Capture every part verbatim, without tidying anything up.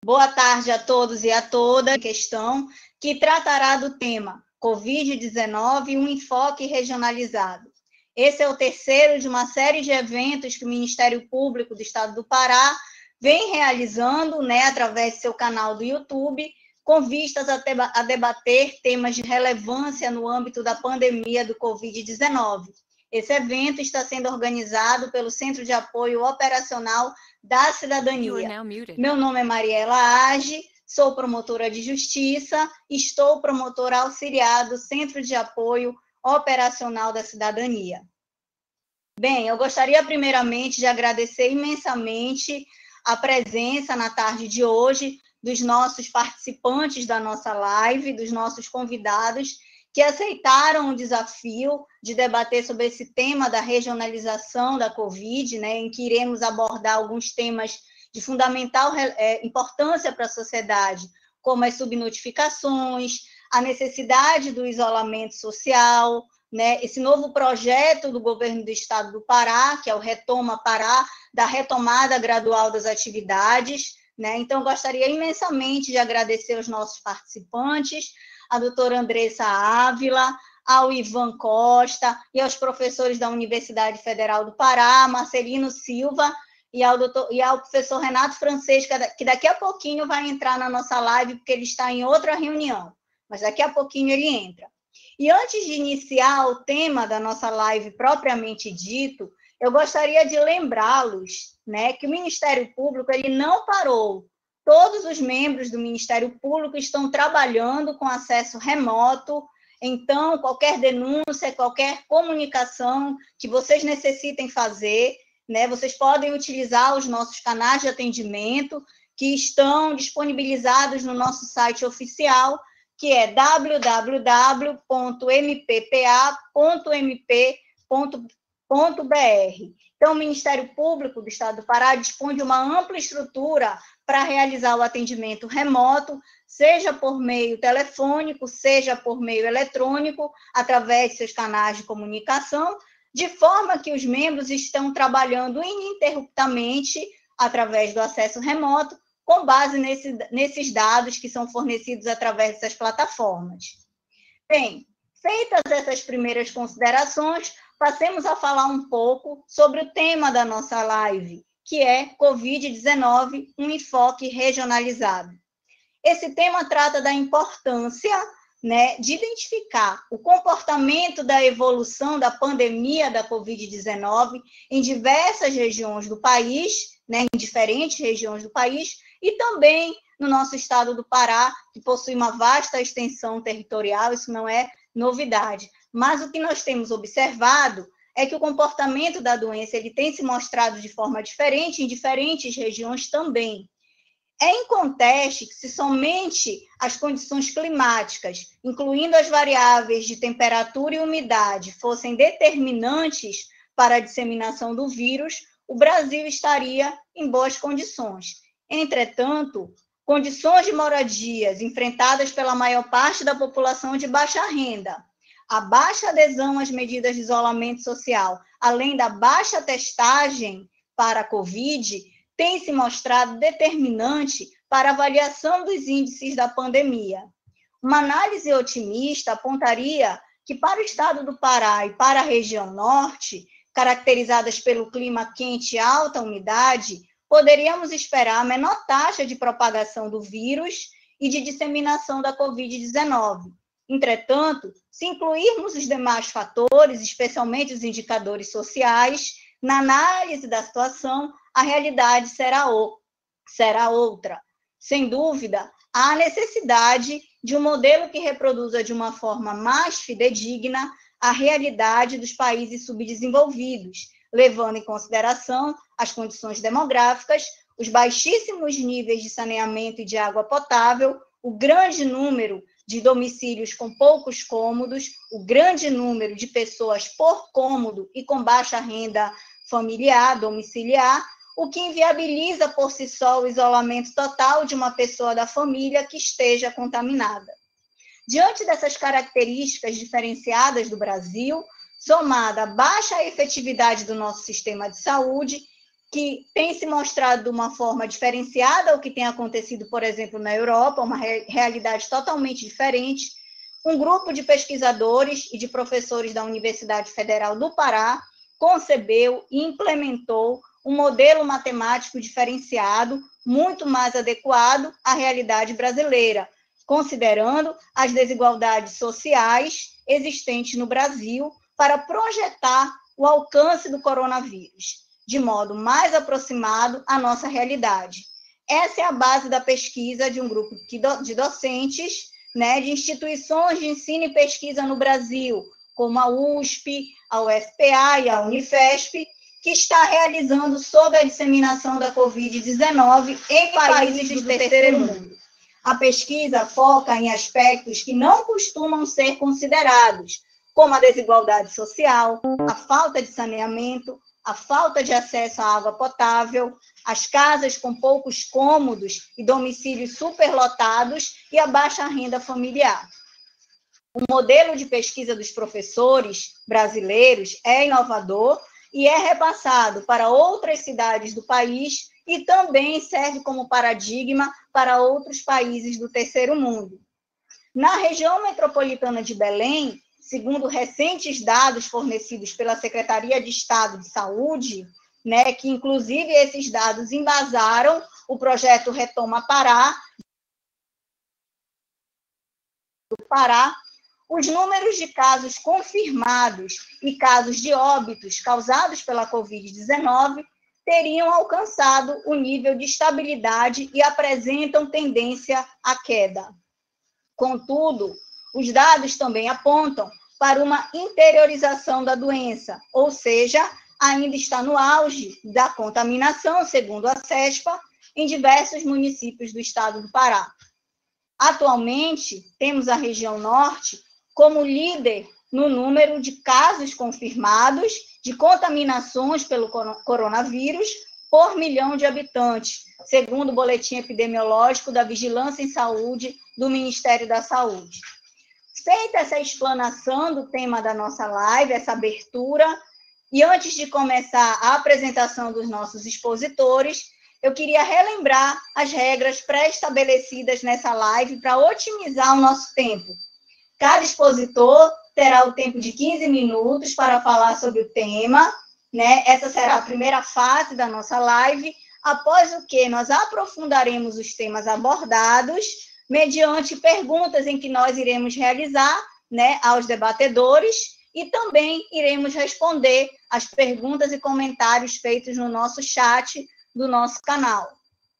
Boa tarde a todos e a todas. Questão que tratará do tema covid dezenove, um enfoque regionalizado. Esse é o terceiro de uma série de eventos que o Ministério Público do Estado do Pará vem realizando, né, através do seu canal do YouTube, com vistas a, a debater temas de relevância no âmbito da pandemia do covid dezenove. Esse evento está sendo organizado pelo Centro de Apoio Operacional da Cidadania. Meu nome é Mariela Age, sou promotora de Justiça, estou promotora auxiliar do Centro de Apoio Operacional da Cidadania. Bem, eu gostaria primeiramente de agradecer imensamente a presença na tarde de hoje dos nossos participantes da nossa live, dos nossos convidados, que aceitaram o desafio de debater sobre esse tema da regionalização da Covid, né, em que iremos abordar alguns temas de fundamental é, importância para a sociedade, como as subnotificações, a necessidade do isolamento social, né, esse novo projeto do governo do Estado do Pará, que é o Retoma Pará, da retomada gradual das atividades, né? Então, gostaria imensamente de agradecer aos nossos participantes, a doutora Andressa Ávila, ao Ivan Costa e aos professores da Universidade Federal do Pará, Marcelino Silva, e ao, doutor, e ao professor Renato Francesco, que daqui a pouquinho vai entrar na nossa live, porque ele está em outra reunião, mas daqui a pouquinho ele entra. E antes de iniciar o tema da nossa live propriamente dito, eu gostaria de lembrá-los, né, que o Ministério Público ele não parou. Todos os membros do Ministério Público estão trabalhando com acesso remoto, então, qualquer denúncia, qualquer comunicação que vocês necessitem fazer, né, vocês podem utilizar os nossos canais de atendimento, que estão disponibilizados no nosso site oficial, que é w w w ponto m p p a ponto m p ponto b r. Então, o Ministério Público do Estado do Pará dispõe de uma ampla estrutura para realizar o atendimento remoto, seja por meio telefônico, seja por meio eletrônico, através de seus canais de comunicação, de forma que os membros estão trabalhando ininterruptamente através do acesso remoto, com base nesse, nesses dados que são fornecidos através dessas plataformas. Bem, feitas essas primeiras considerações, passemos a falar um pouco sobre o tema da nossa live, que é covid dezenove, um enfoque regionalizado. Esse tema trata da importância, né, de identificar o comportamento da evolução da pandemia da covid dezenove em diversas regiões do país, né, em diferentes regiões do país, e também no nosso estado do Pará, que possui uma vasta extensão territorial, isso não é novidade. Mas o que nós temos observado é que o comportamento da doença ele tem se mostrado de forma diferente em diferentes regiões também. É inconteste que se somente as condições climáticas, incluindo as variáveis de temperatura e umidade, fossem determinantes para a disseminação do vírus, o Brasil estaria em boas condições. Entretanto, condições de moradias enfrentadas pela maior parte da população de baixa renda, a baixa adesão às medidas de isolamento social, além da baixa testagem para a Covid, tem se mostrado determinante para a avaliação dos índices da pandemia. Uma análise otimista apontaria que para o estado do Pará e para a região norte, caracterizadas pelo clima quente e alta umidade, poderíamos esperar a menor taxa de propagação do vírus e de disseminação da covid dezenove. Entretanto, se incluirmos os demais fatores, especialmente os indicadores sociais, na análise da situação, a realidade será, o, será outra. Sem dúvida, há necessidade de um modelo que reproduza de uma forma mais fidedigna a realidade dos países subdesenvolvidos, levando em consideração as condições demográficas, os baixíssimos níveis de saneamento e de água potável, o grande número de domicílios com poucos cômodos, o grande número de pessoas por cômodo e com baixa renda familiar, domiciliar, o que inviabiliza por si só o isolamento total de uma pessoa da família que esteja contaminada. Diante dessas características diferenciadas do Brasil, somada à baixa efetividade do nosso sistema de saúde, que tem se mostrado de uma forma diferenciada ao que tem acontecido, por exemplo, na Europa, uma re realidade totalmente diferente. Um grupo de pesquisadores e de professores da Universidade Federal do Pará concebeu e implementou um modelo matemático diferenciado, muito mais adequado à realidade brasileira, considerando as desigualdades sociais existentes no Brasil, para projetar o alcance do coronavírus, de modo mais aproximado à nossa realidade. Essa é a base da pesquisa de um grupo de docentes, né, de instituições de ensino e pesquisa no Brasil, como a U S P, a U F P A e a Unifesp, que está realizando sobre a disseminação da covid dezenove em países do terceiro mundo. A pesquisa foca em aspectos que não costumam ser considerados, como a desigualdade social, a falta de saneamento, a falta de acesso à água potável, as casas com poucos cômodos e domicílios superlotados e a baixa renda familiar. O modelo de pesquisa dos professores brasileiros é inovador e é repassado para outras cidades do país e também serve como paradigma para outros países do terceiro mundo. Na região metropolitana de Belém, segundo recentes dados fornecidos pela Secretaria de Estado de Saúde, né, que inclusive esses dados embasaram o projeto Retoma Pará, do Pará, os números de casos confirmados e casos de óbitos causados pela covid dezenove teriam alcançado o nível de estabilidade e apresentam tendência à queda. Contudo, os dados também apontam para uma interiorização da doença, ou seja, ainda está no auge da contaminação, segundo a CESPA, em diversos municípios do estado do Pará. Atualmente, temos a região norte como líder no número de casos confirmados de contaminações pelo coronavírus por milhão de habitantes, segundo o boletim epidemiológico da Vigilância em Saúde do Ministério da Saúde. Feita essa explanação do tema da nossa live, essa abertura, e antes de começar a apresentação dos nossos expositores, eu queria relembrar as regras pré-estabelecidas nessa live para otimizar o nosso tempo. Cada expositor terá o tempo de quinze minutos para falar sobre o tema, né? Essa será a primeira fase da nossa live, após o que nós aprofundaremos os temas abordados, mediante perguntas em que nós iremos realizar, né, aos debatedores, e também iremos responder as perguntas e comentários feitos no nosso chat do nosso canal.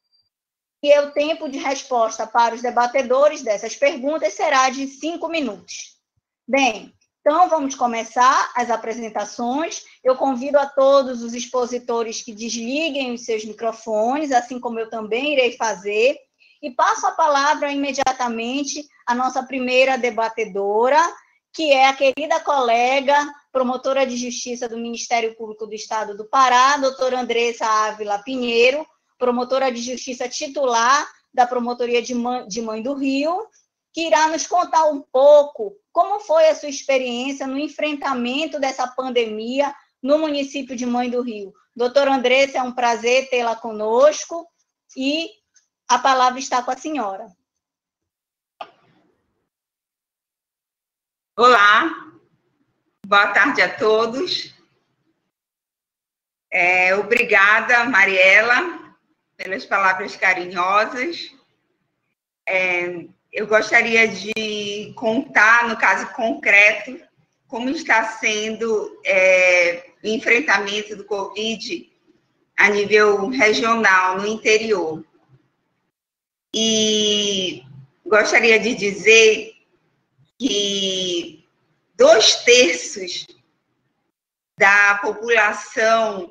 E o tempo de resposta para os debatedores dessas perguntas será de cinco minutos. Bem, então vamos começar as apresentações. Eu convido a todos os expositores que desliguem os seus microfones, assim como eu também irei fazer, e passo a palavra imediatamente à nossa primeira debatedora, que é a querida colega, promotora de Justiça do Ministério Público do Estado do Pará, doutora Andressa Ávila Pinheiro, promotora de Justiça titular da Promotoria de Mãe do Rio, que irá nos contar um pouco como foi a sua experiência no enfrentamento dessa pandemia no município de Mãe do Rio. Doutora Andressa, é um prazer tê-la conosco e a palavra está com a senhora. Olá, boa tarde a todos. É, obrigada, Mariela, pelas palavras carinhosas. É, eu gostaria de contar, no caso concreto, como está sendo é, o enfrentamento do Covid a nível regional, no interior. E gostaria de dizer que dois terços da população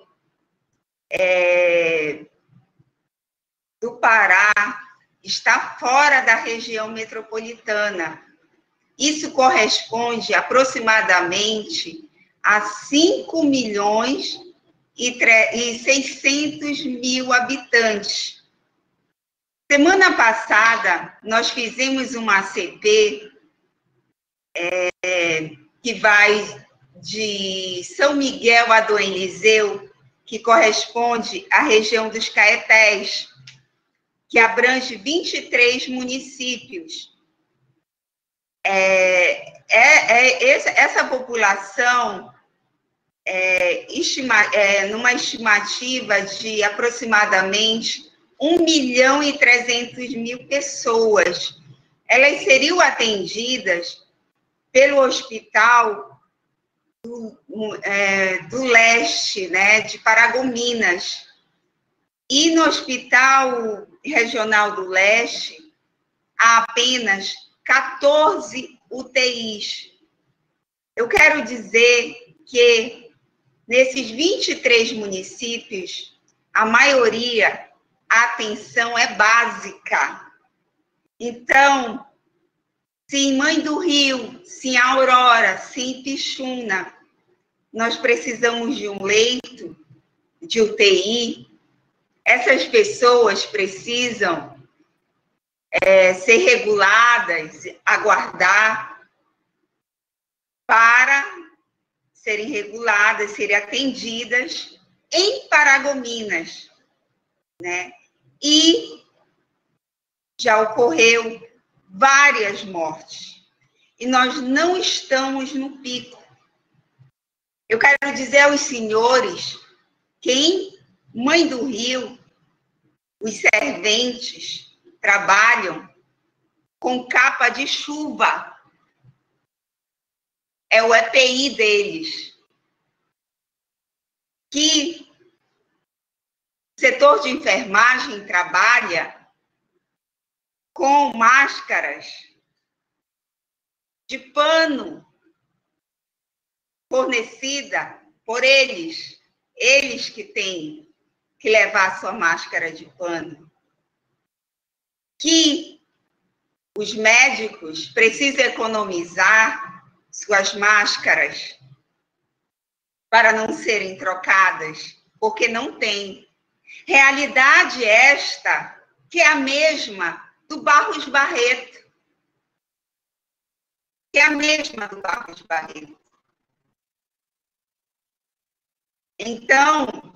é, do Pará está fora da região metropolitana. Isso corresponde aproximadamente a cinco milhões e seiscentos mil habitantes. Semana passada, nós fizemos uma A C P é, que vai de São Miguel a Dom Eliseu que corresponde à região dos Caetés, que abrange vinte e três municípios. É, é, é, essa, essa população, é, estima, é, numa estimativa de aproximadamente um milhão e trezentos mil pessoas, elas seriam atendidas pelo hospital do, é, do leste, né, de Paragominas. E no hospital regional do leste, há apenas quatorze U T Is. Eu quero dizer que nesses vinte e três municípios, a maioria, a atenção é básica. Então, se em Mãe do Rio, se em Aurora, se em Pixuna, nós precisamos de um leito de U T I, essas pessoas precisam é, ser reguladas, aguardar para serem reguladas, serem atendidas em Paragominas, né? E já ocorreu várias mortes. E nós não estamos no pico. Eu quero dizer aos senhores que em Mãe do Rio, os serventes trabalham com capa de chuva. É o E P I deles. Que o setor de enfermagem trabalha com máscaras de pano fornecida por eles, eles que têm que levar sua máscara de pano, que os médicos precisam economizar suas máscaras para não serem trocadas, porque não tem. Realidade esta que é a mesma do Barros Barreto, que é a mesma do Barros Barreto. Então,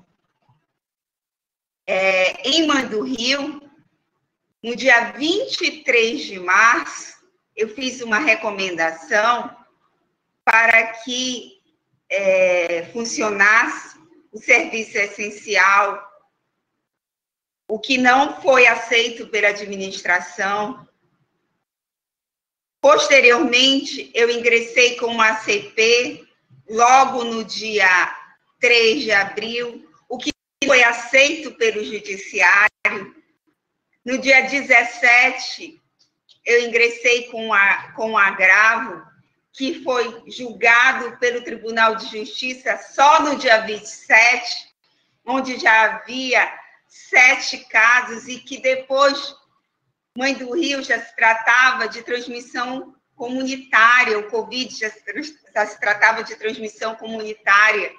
é, em Mãe do Rio, no dia vinte e três de março, eu fiz uma recomendação para que é, funcionasse o serviço essencial, o que não foi aceito pela administração. Posteriormente, eu ingressei com uma A C P, logo no dia três de abril, o que foi aceito pelo Judiciário. No dia dezessete, eu ingressei com, a, com um agravo, que foi julgado pelo Tribunal de Justiça só no dia vinte e sete, onde já havia sete casos e que depois, Mãe do Rio já se tratava de transmissão comunitária, o Covid já se, já se tratava de transmissão comunitária.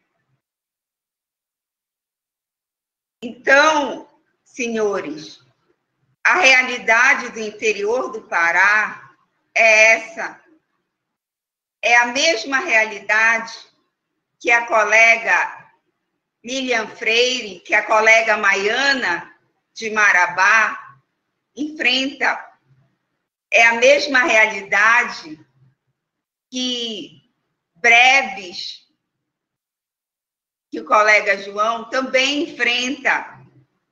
Então, senhores, a realidade do interior do Pará é essa. É a mesma realidade que a colega Lilian Freire, que a colega Maiana de Marabá enfrenta. É a mesma realidade que Breves, que o colega João também enfrenta.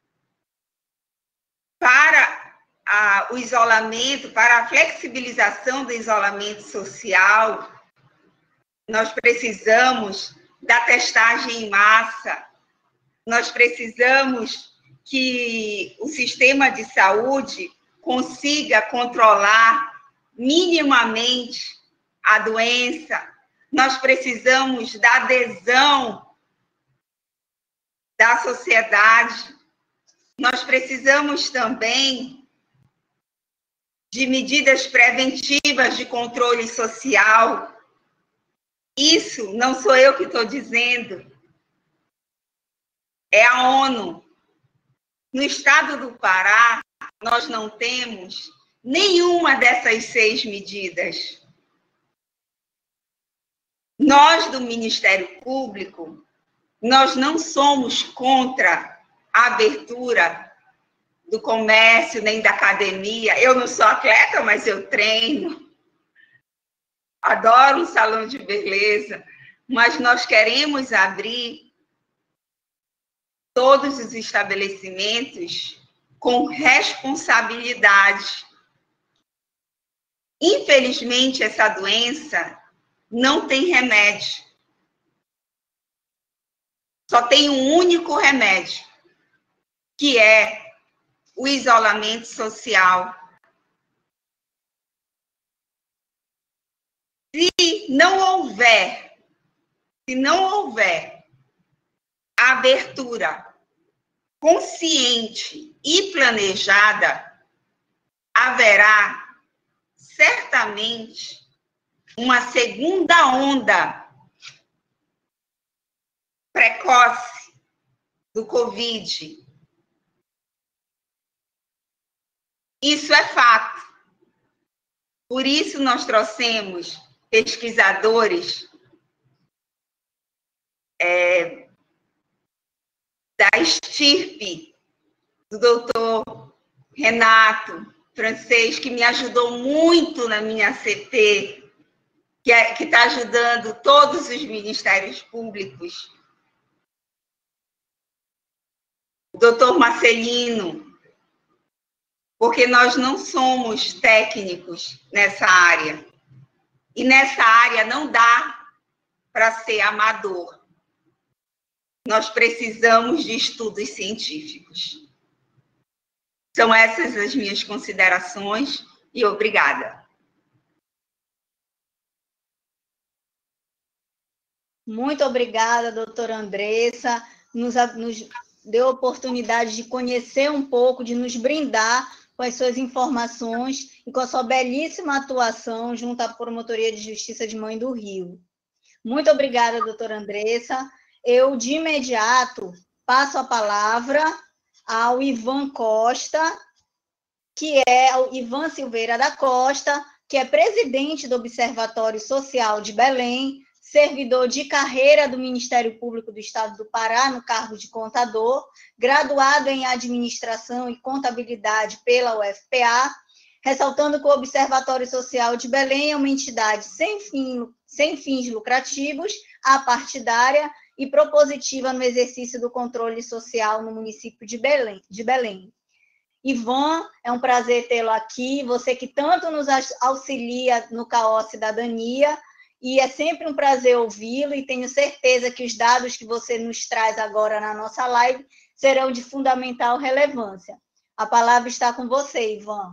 Para a, o isolamento, para a flexibilização do isolamento social, nós precisamos da testagem em massa, nós precisamos que o sistema de saúde consiga controlar minimamente a doença, nós precisamos da adesão da sociedade, nós precisamos também de medidas preventivas de controle social. Isso não sou eu que estou dizendo, é a ONU. No estado do Pará, nós não temos nenhuma dessas seis medidas. Nós, do Ministério Público, Nós não somos contra a abertura do comércio, nem da academia. Eu não sou atleta, mas eu treino. Adoro um salão de beleza. Mas nós queremos abrir todos os estabelecimentos com responsabilidade. Infelizmente, essa doença não tem remédio. Só tem um único remédio, que é o isolamento social. Se não houver, se não houver abertura consciente e planejada, haverá certamente uma segunda onda precoce do Covid. Isso é fato. Por isso nós trouxemos pesquisadores é, da estirpe do doutor Renato Francês, que me ajudou muito na minha C P, que é, que está ajudando todos os ministérios públicos. O doutor Marcelino, porque nós não somos técnicos nessa área. E nessa área não dá para ser amador. Nós precisamos de estudos científicos. São essas as minhas considerações e obrigada. Muito obrigada, doutora Andressa. Nos, nos deu a oportunidade de conhecer um pouco, de nos brindar com as suas informações e com a sua belíssima atuação junto à Promotoria de Justiça de Mãe do Rio. Muito obrigada, doutora Andressa. Eu, de imediato, passo a palavra ao Ivan Costa, que é o Ivan Silveira da Costa, que é presidente do Observatório Social de Belém, servidor de carreira do Ministério Público do Estado do Pará, no cargo de contador, graduado em Administração e Contabilidade pela U F P A, ressaltando que o Observatório Social de Belém é uma entidade sem, fim, sem fins lucrativos, apartidária e propositiva no exercício do controle social no município de Belém. De Belém. Ivan, é um prazer tê-lo aqui, você que tanto nos auxilia no C A O Cidadania, e é sempre um prazer ouvi-lo, e tenho certeza que os dados que você nos traz agora na nossa live serão de fundamental relevância. A palavra está com você, Ivan.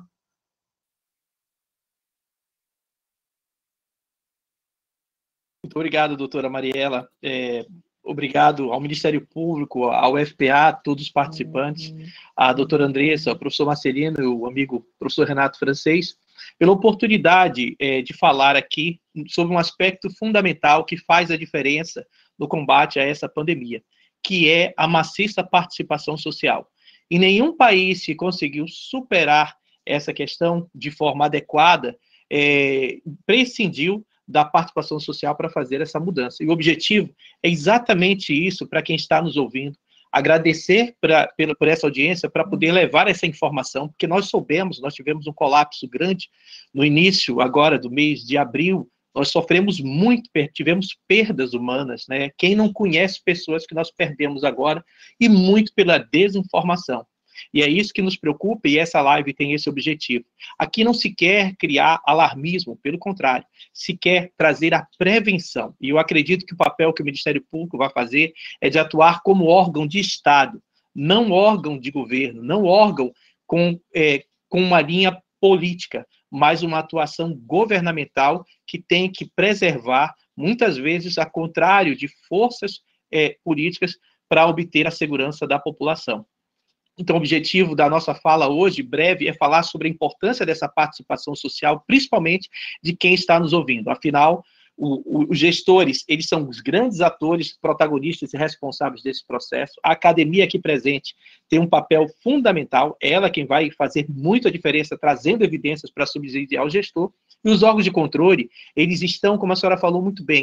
Muito obrigado, doutora Mariela. É, obrigado ao Ministério Público, ao U F P A, a todos os participantes, à doutora Andressa, ao professor Marcelino e o amigo professor Renato Francês, pela oportunidade é, de falar aqui sobre um aspecto fundamental que faz a diferença no combate a essa pandemia, que é a maciça participação social. E nenhum país que conseguiu superar essa questão de forma adequada é, prescindiu da participação social para fazer essa mudança. E o objetivo é exatamente isso para quem está nos ouvindo, agradecer pra, pela, por essa audiência, para poder levar essa informação, porque nós soubemos, nós tivemos um colapso grande no início, agora, do mês de abril, nós sofremos muito, tivemos perdas humanas, né? Quem não conhece pessoas que nós perdemos agora, e muito pela desinformação. E é isso que nos preocupa, e essa live tem esse objetivo. Aqui não se quer criar alarmismo, pelo contrário, se quer trazer a prevenção. E eu acredito que o papel que o Ministério Público vai fazer é de atuar como órgão de Estado, não órgão de governo, não órgão com, é, com uma linha política, mas uma atuação governamental que tem que preservar, muitas vezes, a contrário de forças é, políticas para obter a segurança da população. Então, o objetivo da nossa fala hoje, breve, é falar sobre a importância dessa participação social, principalmente de quem está nos ouvindo. Afinal, o, o, os gestores, eles são os grandes atores, protagonistas e responsáveis desse processo. A academia aqui presente tem um papel fundamental, ela quem vai fazer muita diferença, trazendo evidências para subsidiar o gestor. E os órgãos de controle, eles estão, como a senhora falou muito bem,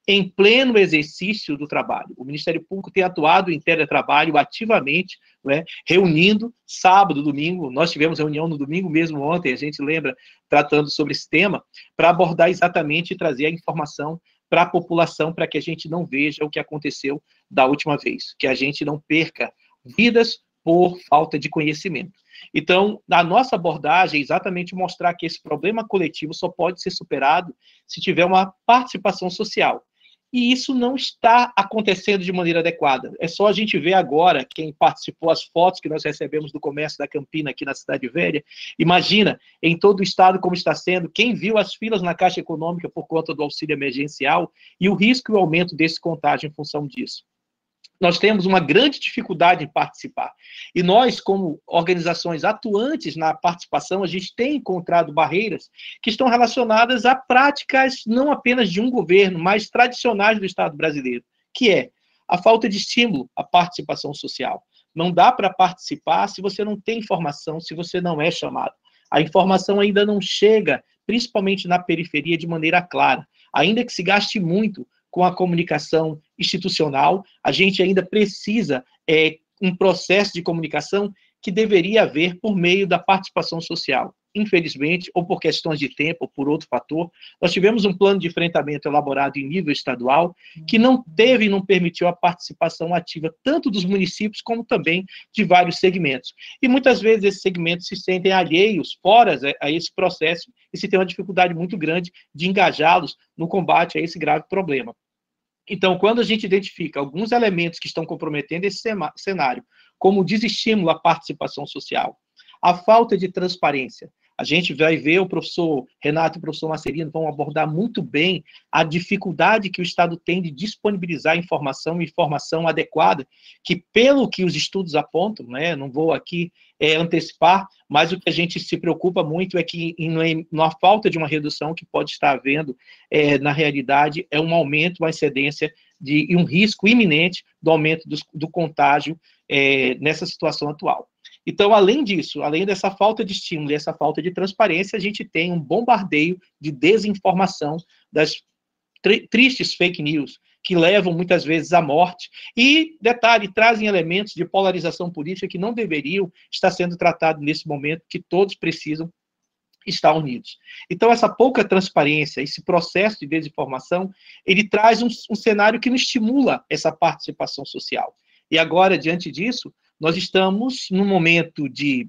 em pleno exercício do trabalho. O Ministério Público tem atuado em teletrabalho ativamente, né, reunindo sábado, domingo, nós tivemos reunião no domingo mesmo ontem, a gente lembra, tratando sobre esse tema, para abordar exatamente e trazer a informação para a população, para que a gente não veja o que aconteceu da última vez, que a gente não perca vidas por falta de conhecimento. Então, a nossa abordagem é exatamente mostrar que esse problema coletivo só pode ser superado se tiver uma participação social. E isso não está acontecendo de maneira adequada. É só a gente ver agora, quem participou, as fotos que nós recebemos do comércio da Campina aqui na Cidade Velha, imagina, em todo o estado como está sendo, quem viu as filas na Caixa Econômica por conta do auxílio emergencial e o risco e o aumento desse contágio em função disso. Nós temos uma grande dificuldade em participar. E nós, como organizações atuantes na participação, a gente tem encontrado barreiras que estão relacionadas a práticas não apenas de um governo, mas tradicionais do Estado brasileiro, que é a falta de estímulo à participação social. Não dá para participar se você não tem informação, se você não é chamado. A informação ainda não chega, principalmente na periferia, de maneira clara. Ainda que se gaste muito com a comunicação institucional, a gente ainda precisa é, um processo de comunicação que deveria haver por meio da participação social. Infelizmente, ou por questões de tempo, ou por outro fator, nós tivemos um plano de enfrentamento elaborado em nível estadual que não teve e não permitiu a participação ativa tanto dos municípios como também de vários segmentos. E muitas vezes esses segmentos se sentem alheios, fora a esse processo, e se tem uma dificuldade muito grande de engajá-los no combate a esse grave problema. Então, quando a gente identifica alguns elementos que estão comprometendo esse cenário, como o desestímulo à participação social, a falta de transparência, a gente vai ver o professor Renato e o professor Marcelino vão abordar muito bem a dificuldade que o Estado tem de disponibilizar informação e informação adequada, que pelo que os estudos apontam, né, não vou aqui é, antecipar, mas o que a gente se preocupa muito é que em, na falta de uma redução que pode estar havendo, é, na realidade, é um aumento, uma incidência de, e um risco iminente do aumento do, do contágio é, nessa situação atual. Então, além disso, além dessa falta de estímulo e essa falta de transparência, a gente tem um bombardeio de desinformação, das tri tristes fake news, que levam muitas vezes à morte, e, detalhe, trazem elementos de polarização política que não deveriam estar sendo tratados nesse momento, que todos precisam estar unidos. Então, essa pouca transparência, esse processo de desinformação, ele traz um, um cenário que não estimula essa participação social. E agora, diante disso, nós estamos num momento de,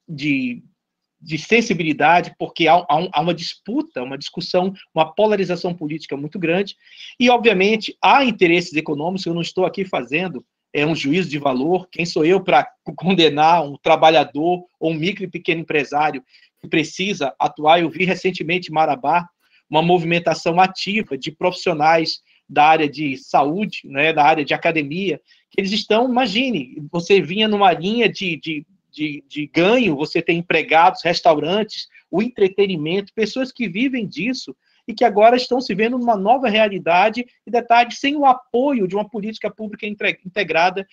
de, de sensibilidade, porque há, há uma disputa, uma discussão, uma polarização política muito grande, e, obviamente, há interesses econômicos. Eu não estou aqui fazendo é, um juízo de valor. Quem sou eu para condenar um trabalhador ou um micro e pequeno empresário que precisa atuar? Eu vi recentemente em Marabá uma movimentação ativa de profissionais da área de saúde, né, da área de academia, que eles estão, imagine, você vinha numa linha de, de, de, de ganho, você tem empregados, restaurantes, o entretenimento, pessoas que vivem disso e que agora estão se vendo numa nova realidade, e detalhe, sem o apoio de uma política pública integrada.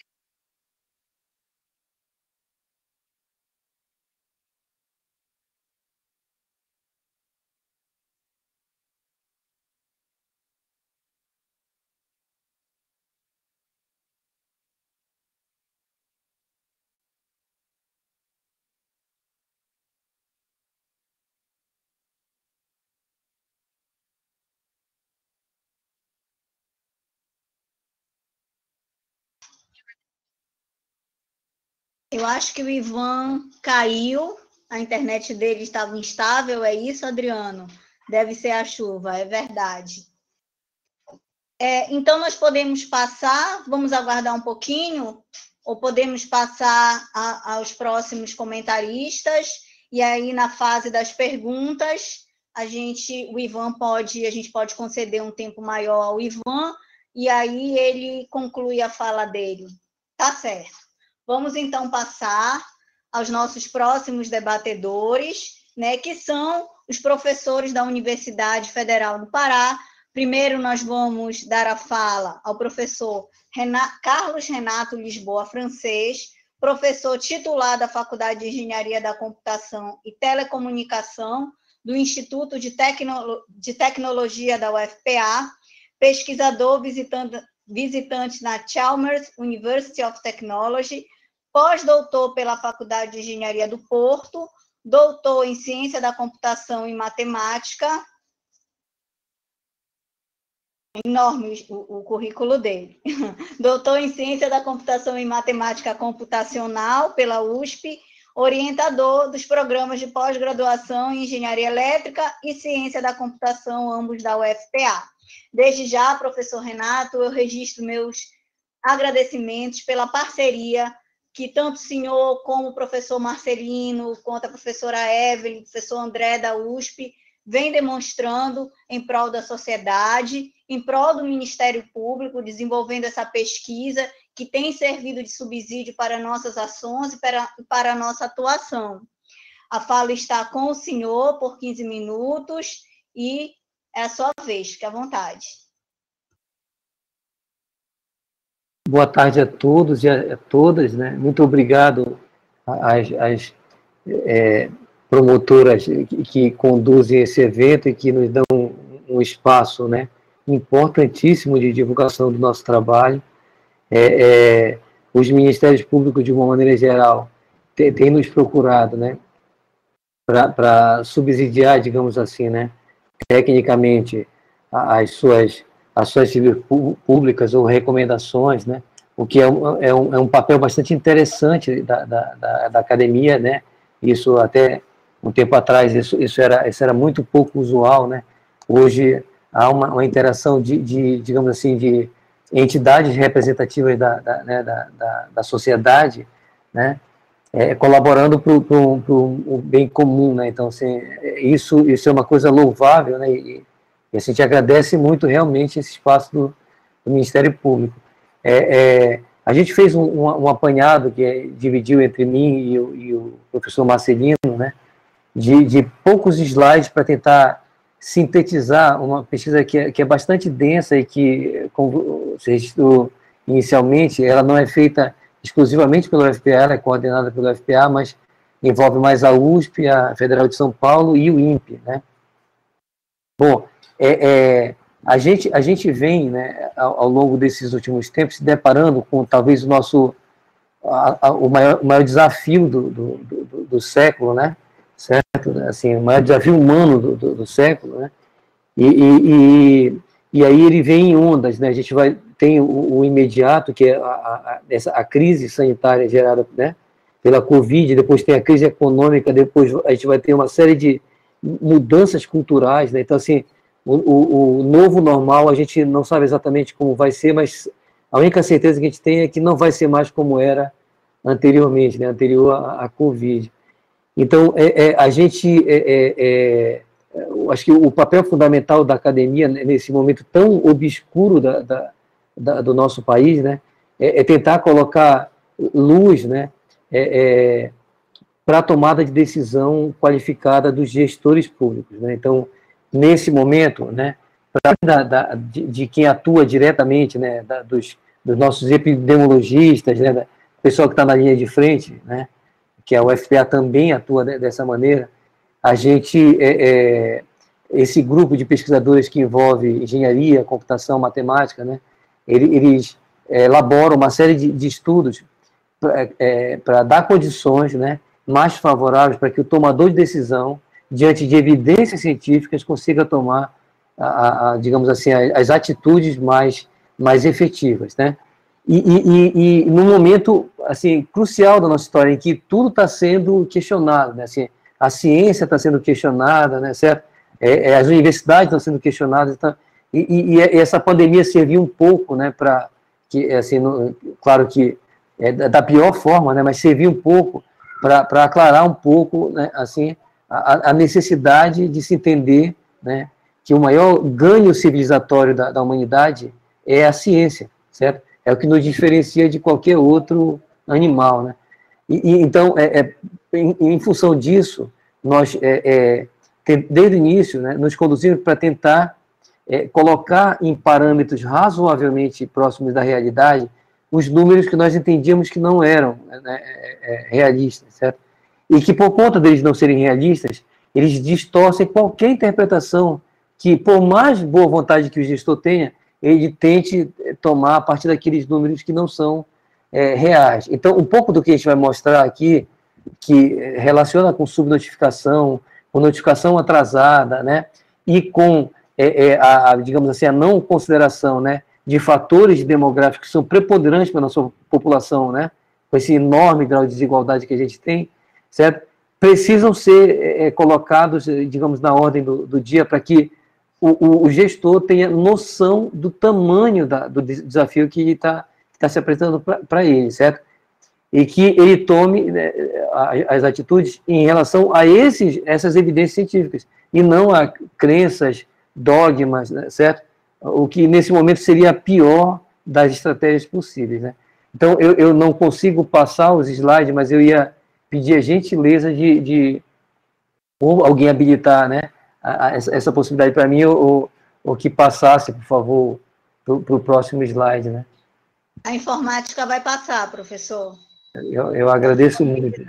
Eu acho que o Ivan caiu, a internet dele estava instável, é isso, Adriano? Deve ser a chuva, é verdade. É, então, nós podemos passar, vamos aguardar um pouquinho, ou podemos passar a, aos próximos comentaristas, e aí, na fase das perguntas, a gente, o Ivan pode, a gente pode conceder um tempo maior ao Ivan, e aí ele conclui a fala dele. Tá certo. Vamos, então, passar aos nossos próximos debatedores, né, que são os professores da Universidade Federal do Pará. Primeiro, nós vamos dar a fala ao professor Renato, Carlos Renato Lisboa Francês, professor titular da Faculdade de Engenharia da Computação e Telecomunicação do Instituto de, Tecno, de Tecnologia da U F P A, pesquisador visitante, visitante na Chalmers University of Technology, pós-doutor pela Faculdade de Engenharia do Porto, doutor em Ciência da Computação e Matemática. Enorme o, o currículo dele. Doutor em Ciência da Computação e Matemática Computacional pela U S P, orientador dos programas de pós-graduação em Engenharia Elétrica e Ciência da Computação, ambos da U F P A. Desde já, professor Renato, eu registro meus agradecimentos pela parceria que tanto o senhor como o professor Marcelino, quanto a professora Evelyn, o professor André da U S P, vem demonstrando em prol da sociedade, em prol do Ministério Público, desenvolvendo essa pesquisa que tem servido de subsídio para nossas ações e para, para a nossa atuação. A fala está com o senhor por quinze minutos e é a sua vez, fique à vontade. Boa tarde a todos e a, a todas, né? Muito obrigado às, às é, promotoras que, que conduzem esse evento e que nos dão um, um espaço, né, importantíssimo de divulgação do nosso trabalho. É, é, os ministérios públicos, de uma maneira geral, têm, têm nos procurado, né, para subsidiar, digamos assim, né, tecnicamente, as suas ações civis públicas ou recomendações, né, o que é um, é um, é um papel bastante interessante da, da, da, da academia, né. Isso até um tempo atrás, isso, isso, era, isso era muito pouco usual, né. Hoje há uma, uma interação de, de, digamos assim, de entidades representativas da, da, né, da, da, da sociedade, né, é, colaborando para o bem comum, né. Então, assim, isso, isso é uma coisa louvável, né, e, e a gente agradece muito realmente esse espaço do, do Ministério Público. É, é, a gente fez um, um, um apanhado que é, dividiu entre mim e o, e o professor Marcelino, né, de, de poucos slides para tentar sintetizar uma pesquisa que é, que é bastante densa e que, como você registrou inicialmente, ela não é feita exclusivamente pelo U F P A, ela é coordenada pelo U F P A, mas envolve mais a U S P, a Federal de São Paulo e o INPE, né? Bom, é, é, a, gente, a gente vem, né, ao, ao longo desses últimos tempos, se deparando com talvez o nosso, a, a, o, maior, o maior desafio do, do, do, do século, né? Certo? Assim, o maior desafio humano do, do, do século, né? E, e, e, e aí ele vem em ondas, né? A gente vai, tem o, o imediato, que é a, a, essa, a crise sanitária gerada, né, pela Covid, depois tem a crise econômica, depois a gente vai ter uma série de mudanças culturais, né? Então, assim, o, o, o novo normal, a gente não sabe exatamente como vai ser, mas a única certeza que a gente tem é que não vai ser mais como era anteriormente, né? Anterior à, à Covid. Então, é, é, a gente, é, é, é, acho que o papel fundamental da academia, nesse momento tão obscuro da, da, da, do nosso país, né, é, é tentar colocar luz, né, é, é, para a tomada de decisão qualificada dos gestores públicos, né. Então, nesse momento, né, pra, da, da, de, de quem atua diretamente, né, da, dos, dos nossos epidemiologistas, né, da pessoal que está na linha de frente, né, que a U F P A também atua dessa maneira, a gente, é, é, esse grupo de pesquisadores que envolve engenharia, computação, matemática, né, eles é, elaboram uma série de, de estudos para é, dar condições, né, mais favoráveis para que o tomador de decisão, diante de evidências científicas, consiga tomar, a, a, digamos assim, as atitudes mais, mais efetivas, né. E, e, e num momento assim, crucial da nossa história, em que tudo está sendo questionado, né? Assim, a ciência está sendo questionada, né? Certo? É, é, as universidades estão sendo questionadas, então, e, e, e essa pandemia serviu um pouco, né, para que, assim, no, claro que é da pior forma, né, mas serviu um pouco para aclarar um pouco, né, assim, a, a necessidade de se entender, né, que o maior ganho civilizatório da, da humanidade é a ciência, certo? É o que nos diferencia de qualquer outro animal, né? E, e então, é, é, em, em função disso, nós, é, é, tem, desde o início, né, nos conduzimos para tentar é, colocar em parâmetros razoavelmente próximos da realidade os números que nós entendíamos que não eram, né, é, é, realistas, certo? E que, por conta deles não serem realistas, eles distorcem qualquer interpretação que, por mais boa vontade que o gestor tenha, ele tente tomar a partir daqueles números que não são é, reais. Então, um pouco do que a gente vai mostrar aqui, que relaciona com subnotificação, com notificação atrasada, né, e com, é, é, a, a, digamos assim, a não consideração, né, de fatores demográficos que são preponderantes para a nossa população, né, com esse enorme grau de desigualdade que a gente tem, certo? Precisam ser é, colocados, digamos, na ordem do, do dia, para que o, o, o gestor tenha noção do tamanho da, do desafio que está tá se apresentando para ele, certo? E que ele tome, né, as atitudes em relação a esses, essas evidências científicas, e não a crenças, dogmas, né, certo? O que, nesse momento, seria a pior das estratégias possíveis, né? Então, eu, eu não consigo passar os slides, mas eu ia pedir a gentileza de, de ou alguém habilitar, né, a, a, essa, essa possibilidade para mim, ou, ou que passasse, por favor, para o próximo slide, né? A informática vai passar, professor. Eu, eu agradeço muito.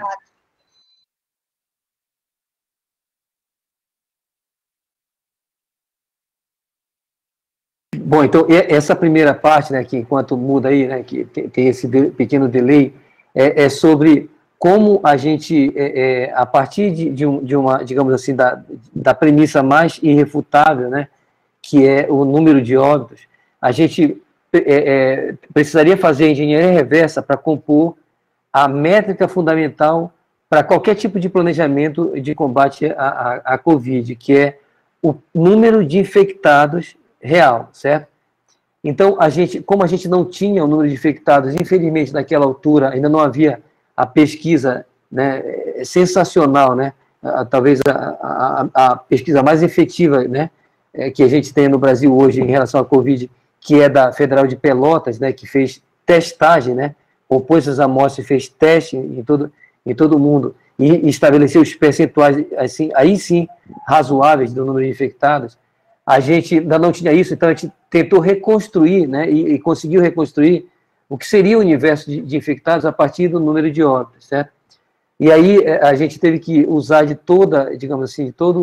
Bom, então, essa primeira parte, né, que enquanto muda aí, né, que tem, tem esse de, pequeno delay, é, é sobre como a gente, é, é, a partir de, de, um, de uma, digamos assim, da, da premissa mais irrefutável, né, que é o número de óbitos, a gente é, é, precisaria fazer engenharia reversa para compor a métrica fundamental para qualquer tipo de planejamento de combate à, à, à Covid, que é o número de infectados real, certo? Então, a gente, como a gente não tinha o número de infectados, infelizmente, naquela altura, ainda não havia a pesquisa, né, sensacional, né, a, talvez a, a, a pesquisa mais efetiva, né, que a gente tem no Brasil hoje em relação à Covid, que é da Federal de Pelotas, né, que fez testagem, né, compôs as amostras e fez teste em todo, em todo o mundo, e estabeleceu os percentuais, assim, aí sim, razoáveis do número de infectados. A gente ainda não tinha isso, então a gente tentou reconstruir, né, e, e conseguiu reconstruir o que seria o universo de, de infectados a partir do número de óbitos, certo? E aí a gente teve que usar de toda, digamos assim, de todo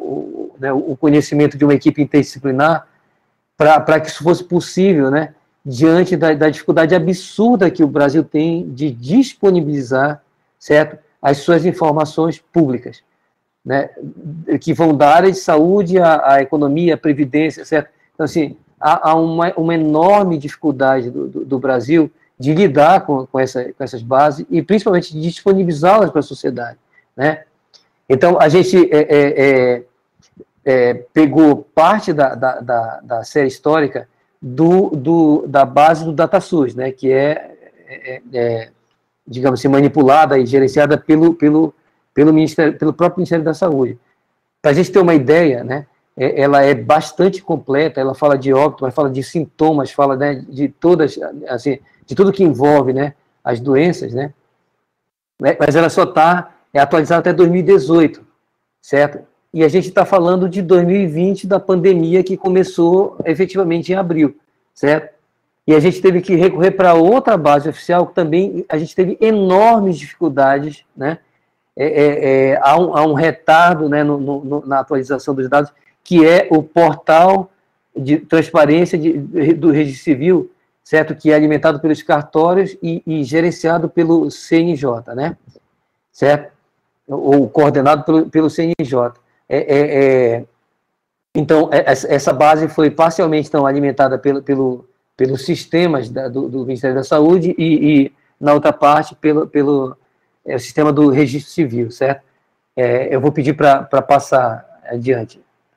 o, né, o conhecimento de uma equipe interdisciplinar para que isso fosse possível, né, diante da, da dificuldade absurda que o Brasil tem de disponibilizar, certo, as suas informações públicas, né, que vão da área de saúde à, à economia, à previdência, certo? Então, assim, há, há uma, uma enorme dificuldade do, do, do Brasil de lidar com, com, essa, com essas bases e, principalmente, de disponibilizá-las para a sociedade, né? Então, a gente é, é, é, é, pegou parte da, da, da, da série histórica do, do, da base do DataSUS, né, que é, é, é, digamos assim, manipulada e gerenciada pelo, pelo Pelo, Ministério, pelo próprio Ministério da Saúde. Para a gente ter uma ideia, né, ela é bastante completa, ela fala de óbito, mas fala de sintomas, fala, né, de todas, assim, de tudo que envolve, né, as doenças, né, mas ela só está é atualizada até dois mil e dezoito, certo? E a gente está falando de dois mil e vinte, da pandemia que começou efetivamente em abril, certo? E a gente teve que recorrer para outra base oficial, que também a gente teve enormes dificuldades, né? É, é, é, há, um, há um retardo, né, no, no, na atualização dos dados, que é o portal de transparência de, do Registro Civil, certo? Que é alimentado pelos cartórios e, e gerenciado pelo C N J, né? Certo? Ou coordenado pelo, pelo C N J. É, é, é, então, essa base foi parcialmente então, alimentada pelo, pelo, pelos sistemas da, do, do Ministério da Saúde e, e na outra parte, pelo... pelo é o sistema do registro civil, certo? É, eu vou pedir para passar adiante.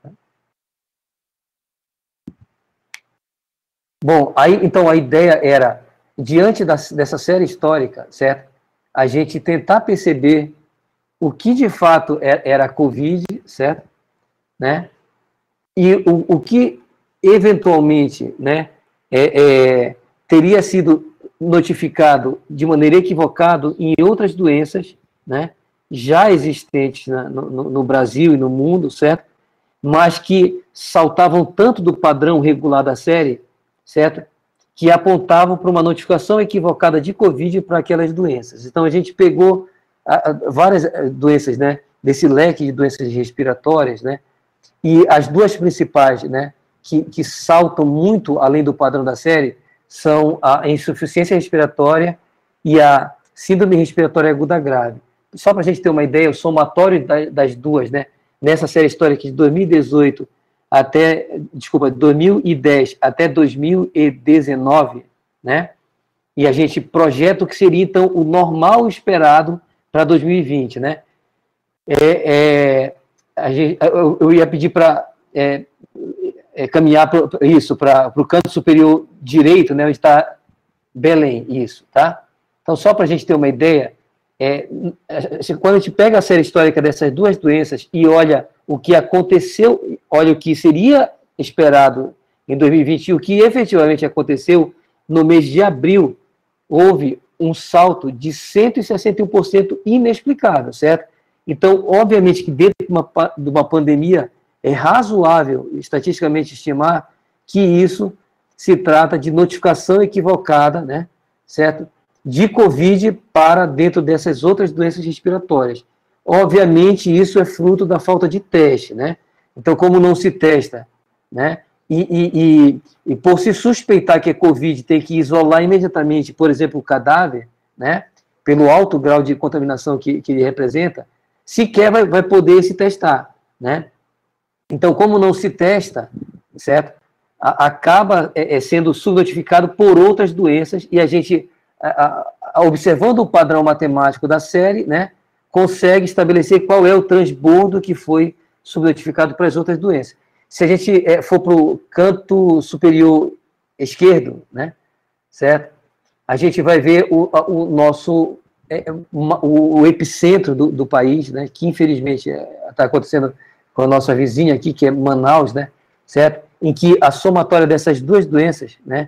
Bom, aí, então, a ideia era, diante da, dessa série histórica, certo? A gente tentar perceber o que, de fato, era a Covid, certo? Né? E o, o que, eventualmente, né, é, é, teria sido notificado de maneira equivocada em outras doenças, né, já existentes na, no, no Brasil e no mundo, certo? Mas que saltavam tanto do padrão regular da série, certo? Que apontavam para uma notificação equivocada de Covid para aquelas doenças. Então, a gente pegou a, a, várias doenças, né, desse leque de doenças respiratórias, né, e as duas principais, né, que, que saltam muito além do padrão da série são a insuficiência respiratória e a síndrome respiratória aguda grave. Só para a gente ter uma ideia, o somatório das duas, né, nessa série histórica de dois mil e dezoito até, desculpa, dois mil e dez até dois mil e dezenove, né, e a gente projeta o que seria, então, o normal esperado para dois mil e vinte, né, é, é, a gente, eu, eu ia pedir para é, é, caminhar pra, isso, para o canto superior direito, né, onde está Belém, isso, tá? Então, só para a gente ter uma ideia, é, quando a gente pega a série histórica dessas duas doenças e olha o que aconteceu, olha o que seria esperado em dois mil e vinte e o que efetivamente aconteceu, no mês de abril, houve um salto de cento e sessenta e um por cento inexplicável, certo? Então, obviamente que dentro de uma, de uma pandemia, é razoável, estatisticamente, estimar que isso se trata de notificação equivocada, né, certo? De Covid para dentro dessas outras doenças respiratórias. Obviamente, isso é fruto da falta de teste, né? Então, como não se testa, né? E, e, e, e por se suspeitar que é Covid, tem que isolar imediatamente, por exemplo, o cadáver, né? Pelo alto grau de contaminação que, que ele representa, sequer vai, vai poder se testar, né? Então, como não se testa, certo? A, acaba é, é, sendo subnotificado por outras doenças e a gente, a, a, observando o padrão matemático da série, né, consegue estabelecer qual é o transbordo que foi subnotificado para as outras doenças. Se a gente é, for para o canto superior esquerdo, né, certo? A gente vai ver o, o nosso é, o, o epicentro do, do país, né, que infelizmente está acontecendo com a nossa vizinha aqui, que é Manaus, né, certo? Em que a somatória dessas duas doenças, né,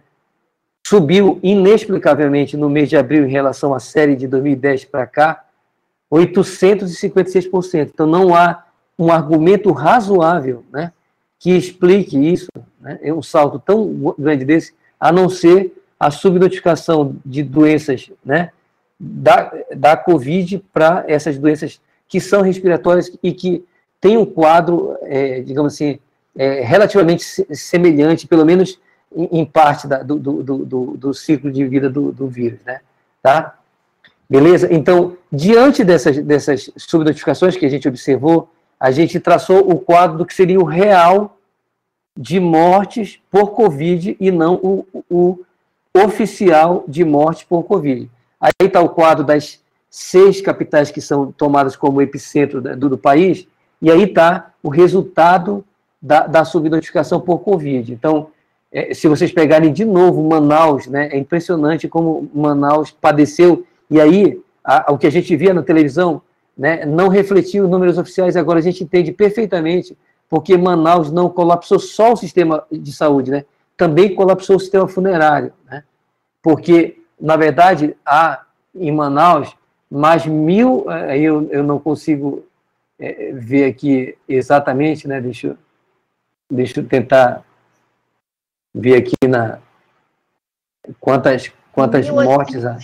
subiu inexplicavelmente no mês de abril em relação à série de dois mil e dez para cá, oitocentos e cinquenta e seis por cento. Então, não há um argumento razoável, né, que explique isso, né, um salto tão grande desse, a não ser a subnotificação de doenças, né, da, da Covid para essas doenças que são respiratórias e que têm um quadro, é, digamos assim, é, relativamente semelhante, pelo menos em, em parte da, do, do, do, do ciclo de vida do, do vírus, né, tá? Beleza? Então, diante dessas, dessas subnotificações que a gente observou, a gente traçou o quadro do que seria o real de mortes por Covid e não o, o oficial de morte por Covid. Aí está o quadro das seis capitais que são tomadas como epicentro do, do país, e aí está o resultado da, da subnotificação por Covid. Então, é, se vocês pegarem de novo Manaus, né, é impressionante como Manaus padeceu, e aí a, o que a gente via na televisão, né, não refletiu os números oficiais, agora a gente entende perfeitamente porque Manaus não colapsou só o sistema de saúde, né, também colapsou o sistema funerário, né, porque, na verdade, há em Manaus mais mil, eu, eu não consigo é, ver aqui exatamente, né, deixa eu, deixa eu tentar ver aqui na quantas, quantas mortes há.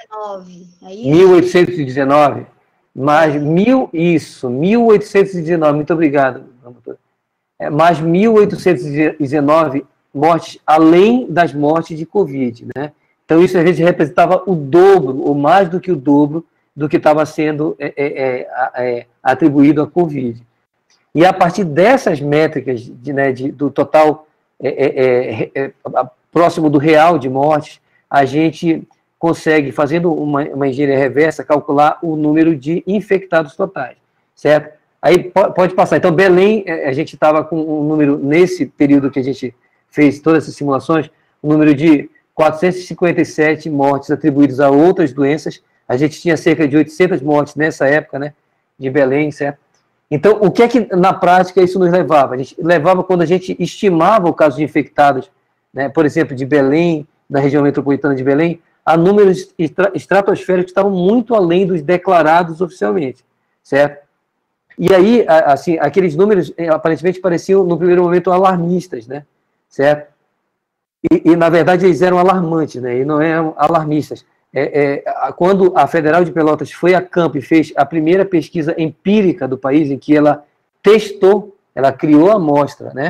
mil oitocentos e dezenove, mais mil, isso, mil oitocentos e dezenove, muito obrigado, é, mais mil oitocentos e dezenove mortes, além das mortes de Covid, né? Então, isso às vezes representava o dobro, ou mais do que o dobro, do que estava sendo é, é, é, atribuído à Covid. E a partir dessas métricas, de, né, de, do total é, é, é, próximo do real de mortes, a gente consegue, fazendo uma, uma engenharia reversa, calcular o número de infectados totais, certo? Aí pode passar. Então, Belém, a gente estava com um número, nesse período que a gente fez todas essas simulações, um número de quatrocentos e cinquenta e sete mortes atribuídas a outras doenças. A gente tinha cerca de oitocentas mortes nessa época, né, de Belém, certo? Então, o que é que, na prática, isso nos levava? A gente levava quando a gente estimava o caso de infectados, né, por exemplo, de Belém, da região metropolitana de Belém, a números estratosféricos que estavam muito além dos declarados oficialmente, certo? E aí, assim, aqueles números aparentemente pareciam, no primeiro momento, alarmistas, né, certo? E, e na verdade, eles eram alarmantes, né, e não eram alarmistas. É, é, quando a Federal de Pelotas foi a campo e fez a primeira pesquisa empírica do país, em que ela testou, ela criou a amostra, né,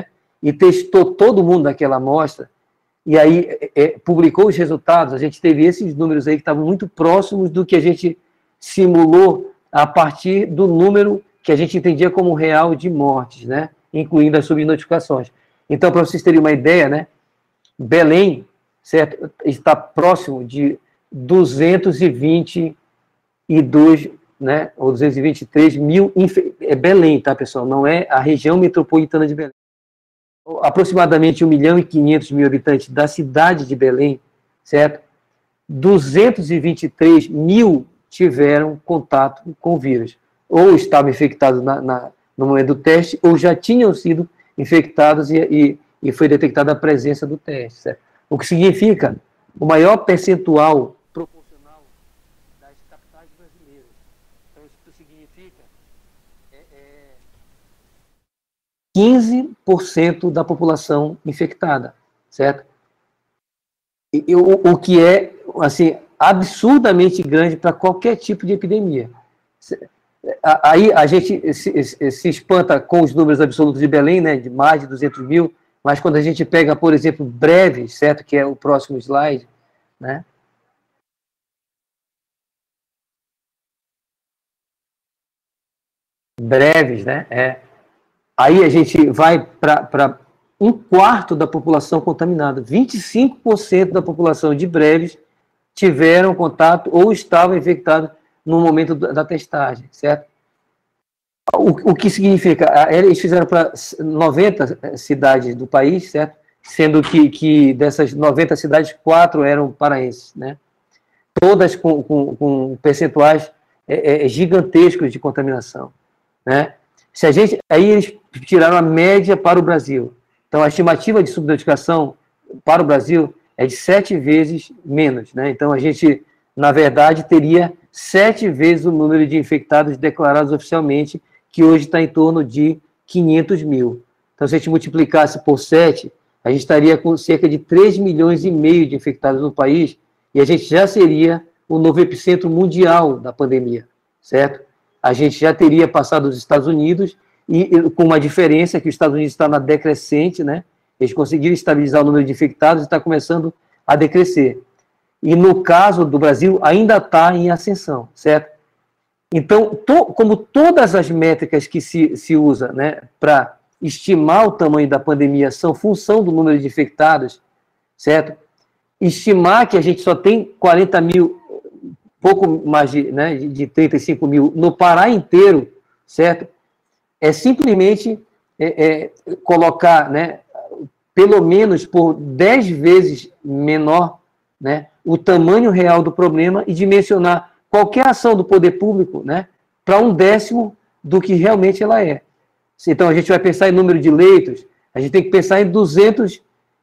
e testou todo mundo daquela amostra, e aí é, publicou os resultados, a gente teve esses números aí que estavam muito próximos do que a gente simulou a partir do número que a gente entendia como real de mortes, né? Incluindo as subnotificações. Então, para vocês terem uma ideia, né? Belém, certo, está próximo de duzentos e vinte e dois, né, ou duzentos e vinte e três mil, é Belém, tá, pessoal? Não é a região metropolitana de Belém. Aproximadamente um milhão e quinhentos mil habitantes da cidade de Belém, certo? duzentos e vinte e três mil tiveram contato com o vírus. Ou estavam infectados na, na, no momento do teste, ou já tinham sido infectados e, e, e foi detectada a presença do teste, certo? O que significa o maior percentual proporcional das capitais brasileiras. Então, isso significa é, é, quinze por cento da população infectada, certo? E, e, o, o que é, assim, absurdamente grande para qualquer tipo de epidemia. Aí a gente se, se espanta com os números absolutos de Belém, né, de mais de duzentos mil, mas quando a gente pega, por exemplo, Breves, certo, que é o próximo slide, né? Breves, né? É. Aí a gente vai para um quarto da população contaminada. vinte e cinco por cento da população de Breves tiveram contato ou estavam infectados no momento da testagem, certo? O, o que significa? Eles fizeram para noventa cidades do país, certo? Sendo que, que dessas noventa cidades, quatro eram paraenses, né? Todas com, com, com percentuais é, é, gigantescos de contaminação, né? Se a gente, aí eles tiraram a média para o Brasil. Então, a estimativa de subnotificação para o Brasil é de sete vezes menos, né? Então, a gente, na verdade, teria sete vezes o número de infectados declarados oficialmente, que hoje está em torno de quinhentos mil. Então, se a gente multiplicasse por sete, a gente estaria com cerca de três milhões e meio de infectados no país, e a gente já seria o novo epicentro mundial da pandemia, certo? A gente já teria passado os Estados Unidos, e, e com uma diferença que os Estados Unidos está na decrescente, né? Eles conseguiram estabilizar o número de infectados e está começando a decrescer. E no caso do Brasil, ainda está em ascensão, certo? Então, to, como todas as métricas que se, se usa, né, para estimar o tamanho da pandemia são função do número de infectados, certo? Estimar que a gente só tem quarenta mil, pouco mais de, né, de trinta e cinco mil no Pará inteiro, certo? É simplesmente é, é, colocar, né, pelo menos por dez vezes menor, né, o tamanho real do problema e dimensionar qualquer ação do poder público, né, para um décimo do que realmente ela é. Então, a gente vai pensar em número de leitos, a gente tem que pensar em duzentos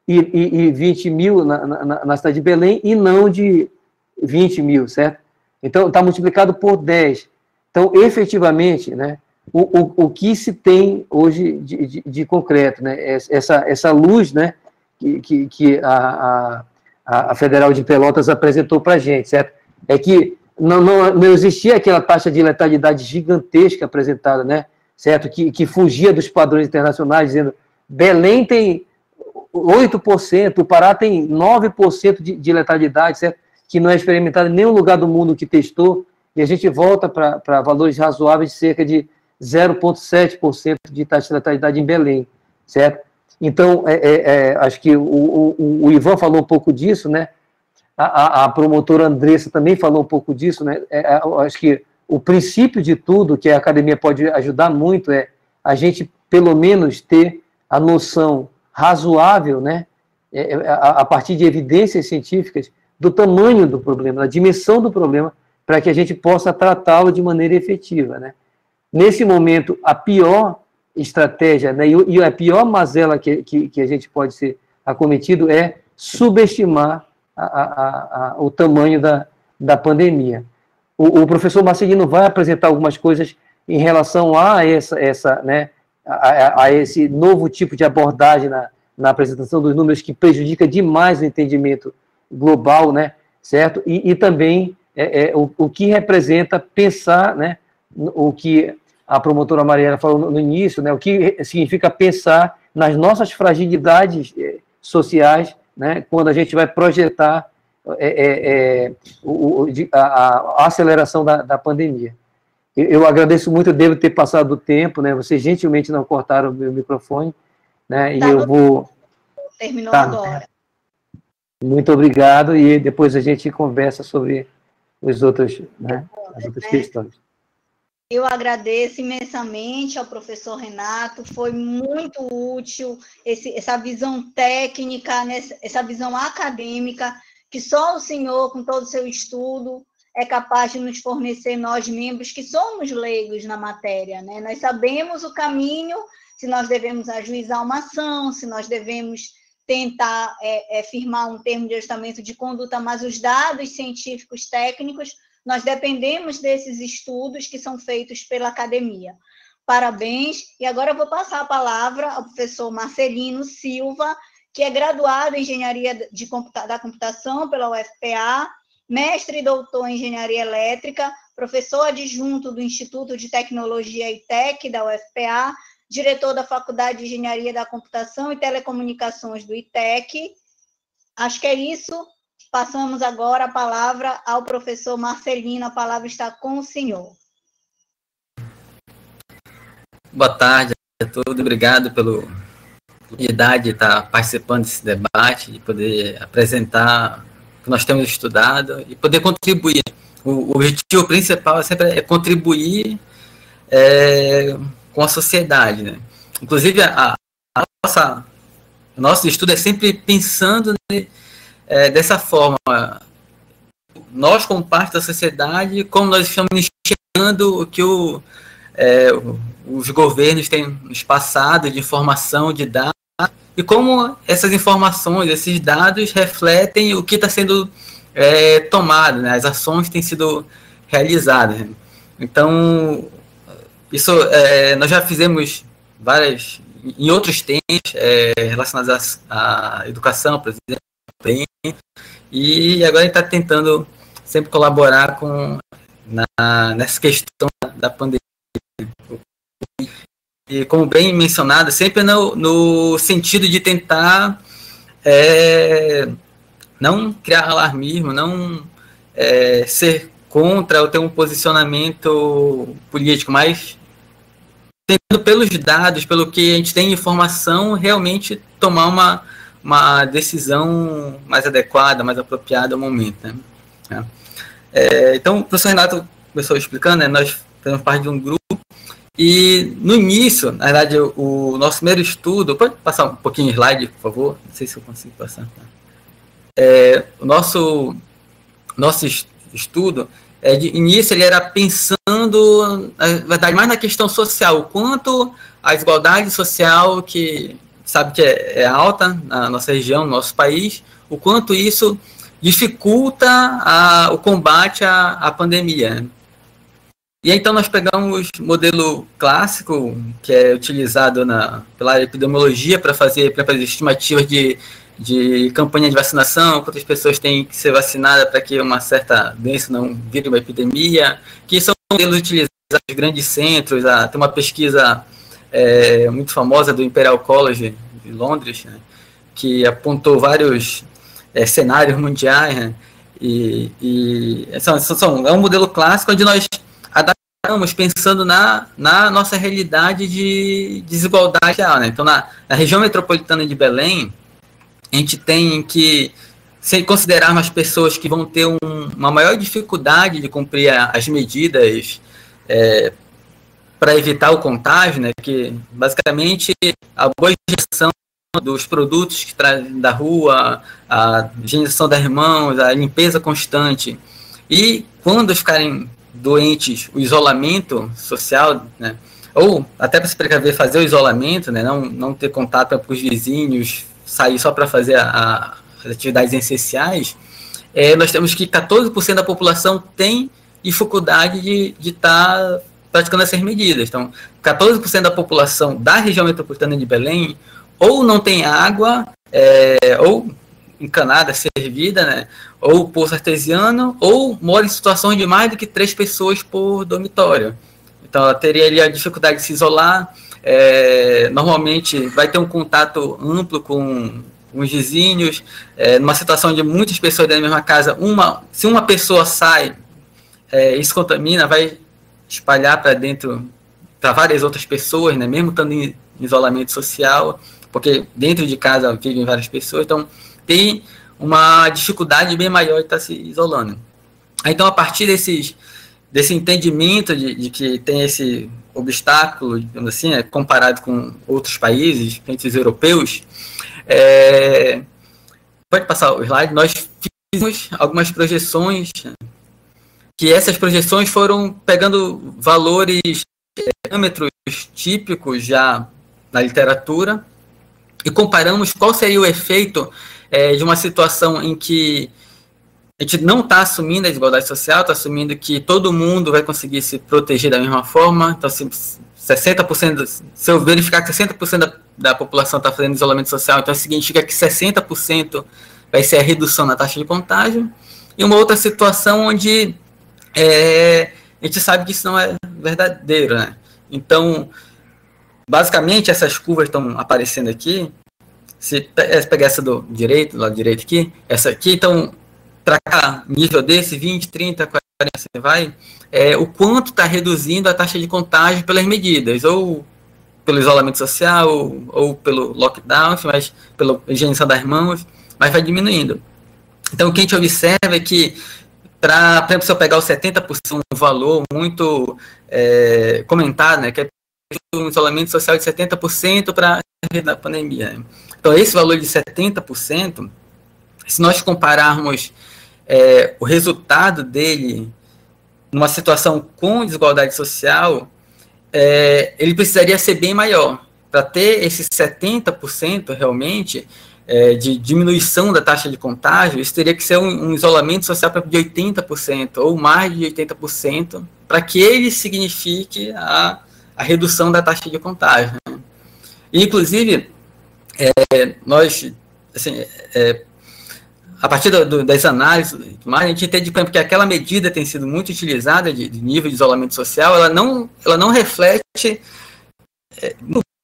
e vinte mil na, na, na cidade de Belém e não de vinte mil, certo? Então, está multiplicado por dez. Então, efetivamente, né, o, o, o que se tem hoje de, de, de concreto, né, essa, essa luz, né, que, que, que a, a, a Federal de Pelotas apresentou para a gente, certo? É que não, não, não existia aquela taxa de letalidade gigantesca apresentada, né, certo? Que, que fugia dos padrões internacionais, dizendo Belém tem oito por cento, o Pará tem nove por cento de, de letalidade, certo? Que não é experimentado em nenhum lugar do mundo que testou, e a gente volta para valores razoáveis de cerca de zero vírgula sete por cento de taxa de letalidade em Belém, certo? Então, é, é, é, acho que o, o, o Ivan falou um pouco disso, né? A, a, a promotora Andressa também falou um pouco disso, né? É, acho que o princípio de tudo que a academia pode ajudar muito é a gente, pelo menos, ter a noção razoável, né? É, a, a partir de evidências científicas, do tamanho do problema, da dimensão do problema, para que a gente possa tratá-lo de maneira efetiva, né? Nesse momento, a pior estratégia, né, e a pior mazela que, que, que a gente pode ser acometido é subestimar a, a, a, o tamanho da, da pandemia. O, o professor Marcelino vai apresentar algumas coisas em relação a, essa, essa, né, a, a esse novo tipo de abordagem na, na apresentação dos números que prejudica demais o entendimento global, né, certo? E, e também é, é, o, o que representa pensar, né, o que a promotora Mariela falou no início, né, o que significa pensar nas nossas fragilidades é, sociais, né, quando a gente vai projetar é, é, é, o, a, a aceleração da, da pandemia. Eu, eu agradeço muito, eu devo ter passado o tempo, né, vocês gentilmente não cortaram o meu microfone, né, tá, e eu vou... Terminou tá. agora. Muito obrigado, e depois a gente conversa sobre os outros, né, as outras questões. Eu agradeço imensamente ao professor Renato, foi muito útil esse, essa visão técnica, essa visão acadêmica, que só o senhor, com todo o seu estudo, é capaz de nos fornecer, nós membros que somos leigos na matéria, né? Nós sabemos o caminho, se nós devemos ajuizar uma ação, se nós devemos tentar é, é, firmar um termo de ajustamento de conduta, mas os dados científicos técnicos, nós dependemos desses estudos que são feitos pela academia. Parabéns. E agora eu vou passar a palavra ao professor Marcelino Silva, que é graduado em Engenharia de Computa- da Computação pela U F P A, mestre e doutor em Engenharia Elétrica, professor adjunto do Instituto de Tecnologia I T E C da U F P A, diretor da Faculdade de Engenharia da Computação e Telecomunicações do I T E C. Acho que é isso. Passamos agora a palavra ao professor Marcelino, a palavra está com o senhor. Boa tarde a todos, obrigado pela oportunidade de estar participando desse debate, de poder apresentar o que nós temos estudado e poder contribuir. O, o objetivo principal é sempre é contribuir é, com a sociedade, né? Inclusive, a, a nossa, o nosso estudo é sempre pensando, né, É, dessa forma, nós como parte da sociedade, como nós estamos enxergando o que o, é, os governos têm nos passado de informação, de dados, e como essas informações, esses dados refletem o que está sendo é, tomado, né, as ações que têm sido realizadas. Então, isso é, nós já fizemos várias, em outros temas é, relacionados à, à educação, por exemplo, bem, e agora a gente está tentando sempre colaborar com na, nessa questão da pandemia. E como bem mencionado, sempre no, no sentido de tentar é, não criar alarmismo, não é, ser contra ou ter um posicionamento político, mas tentando pelos dados, pelo que a gente tem informação, realmente tomar uma uma decisão mais adequada, mais apropriada ao momento, né? É, então, o professor Renato começou explicando, né, nós fazemos parte de um grupo, e no início, na verdade, o, o nosso primeiro estudo, pode passar um pouquinho de slide, por favor? Não sei se eu consigo passar. É, o nosso, nosso estudo, é, de início, ele era pensando, na verdade, mais na questão social, o quanto a desigualdade social que sabe que é, é alta na nossa região, no nosso país, o quanto isso dificulta a, o combate à, à pandemia. E então nós pegamos o modelo clássico, que é utilizado na, pela epidemiologia para fazer, para fazer estimativas de, de campanha de vacinação, quantas pessoas têm que ser vacinadas para que uma certa doença não vire uma epidemia, que são modelos utilizados em grandes centros. A, tem uma pesquisa É, muito famosa do Imperial College de Londres, né, que apontou vários é, cenários mundiais, né, e, e são, são, é um modelo clássico onde nós adaptamos pensando na, na nossa realidade de desigualdade real, né. Então, na, na região metropolitana de Belém, a gente tem que, se considerarmos as pessoas que vão ter um, uma maior dificuldade de cumprir a, as medidas é, para evitar o contágio, né, que basicamente a boa ingestão dos produtos que trazem da rua, a higienização das mãos, a limpeza constante, e quando ficarem doentes, o isolamento social, né, ou até para se precaver, fazer o isolamento, né, não, não ter contato com os vizinhos, sair só para fazer a, a, as atividades essenciais, é, nós temos que quatorze por cento da população tem dificuldade de estar tá praticando essas medidas. Então, quatorze por cento da população da região metropolitana de Belém ou não tem água, é, ou encanada, servida, né, ou poço artesiano, ou mora em situações de mais do que três pessoas por dormitório. Então, ela teria ali a dificuldade de se isolar, é, normalmente vai ter um contato amplo com os vizinhos, é, numa situação de muitas pessoas dentro da mesma casa, uma, se uma pessoa sai, é, isso contamina, vai espalhar para dentro, para várias outras pessoas, né, mesmo estando em isolamento social, porque dentro de casa vivem várias pessoas, então tem uma dificuldade bem maior de estar se isolando. Então, a partir desses, desse entendimento de, de que tem esse obstáculo, digamos assim, né, comparado com outros países, países europeus, é, pode passar o slide, nós fizemos algumas projeções, que essas projeções foram pegando valores, parâmetros típicos já na literatura, e comparamos qual seria o efeito é, de uma situação em que a gente não está assumindo a desigualdade social, está assumindo que todo mundo vai conseguir se proteger da mesma forma. Então, se sessenta por cento, se eu verificar que sessenta por cento da, da população está fazendo isolamento social, então significa que sessenta por cento vai ser a redução na taxa de contágio. E uma outra situação onde é, a gente sabe que isso não é verdadeiro, né? Então, basicamente, essas curvas estão aparecendo aqui. Se pegar essa do direito, do lado direito aqui, essa aqui, então, para cá, nível desse, vinte, trinta, quarenta, você vai, é, o quanto está reduzindo a taxa de contágio pelas medidas, ou pelo isolamento social, ou, ou pelo lockdown, mas pela higienização das mãos, mas vai diminuindo. Então, o que a gente observa é que, pra, por exemplo, se eu pegar os setenta por cento, um valor muito é, comentado, né, que é um isolamento social de setenta por cento para a pandemia. Né? Então, esse valor de setenta por cento, se nós compararmos é, o resultado dele numa situação com desigualdade social, é, ele precisaria ser bem maior. Para ter esses setenta por cento realmente é, de diminuição da taxa de contágio, isso teria que ser um, um isolamento social de oitenta por cento ou mais de oitenta por cento para que ele signifique a, a redução da taxa de contágio. Né? E, inclusive, é, nós, assim, é, a partir do, do, das análises, a gente entende que aquela medida tem sido muito utilizada de, de nível de isolamento social, ela não, ela não reflete é,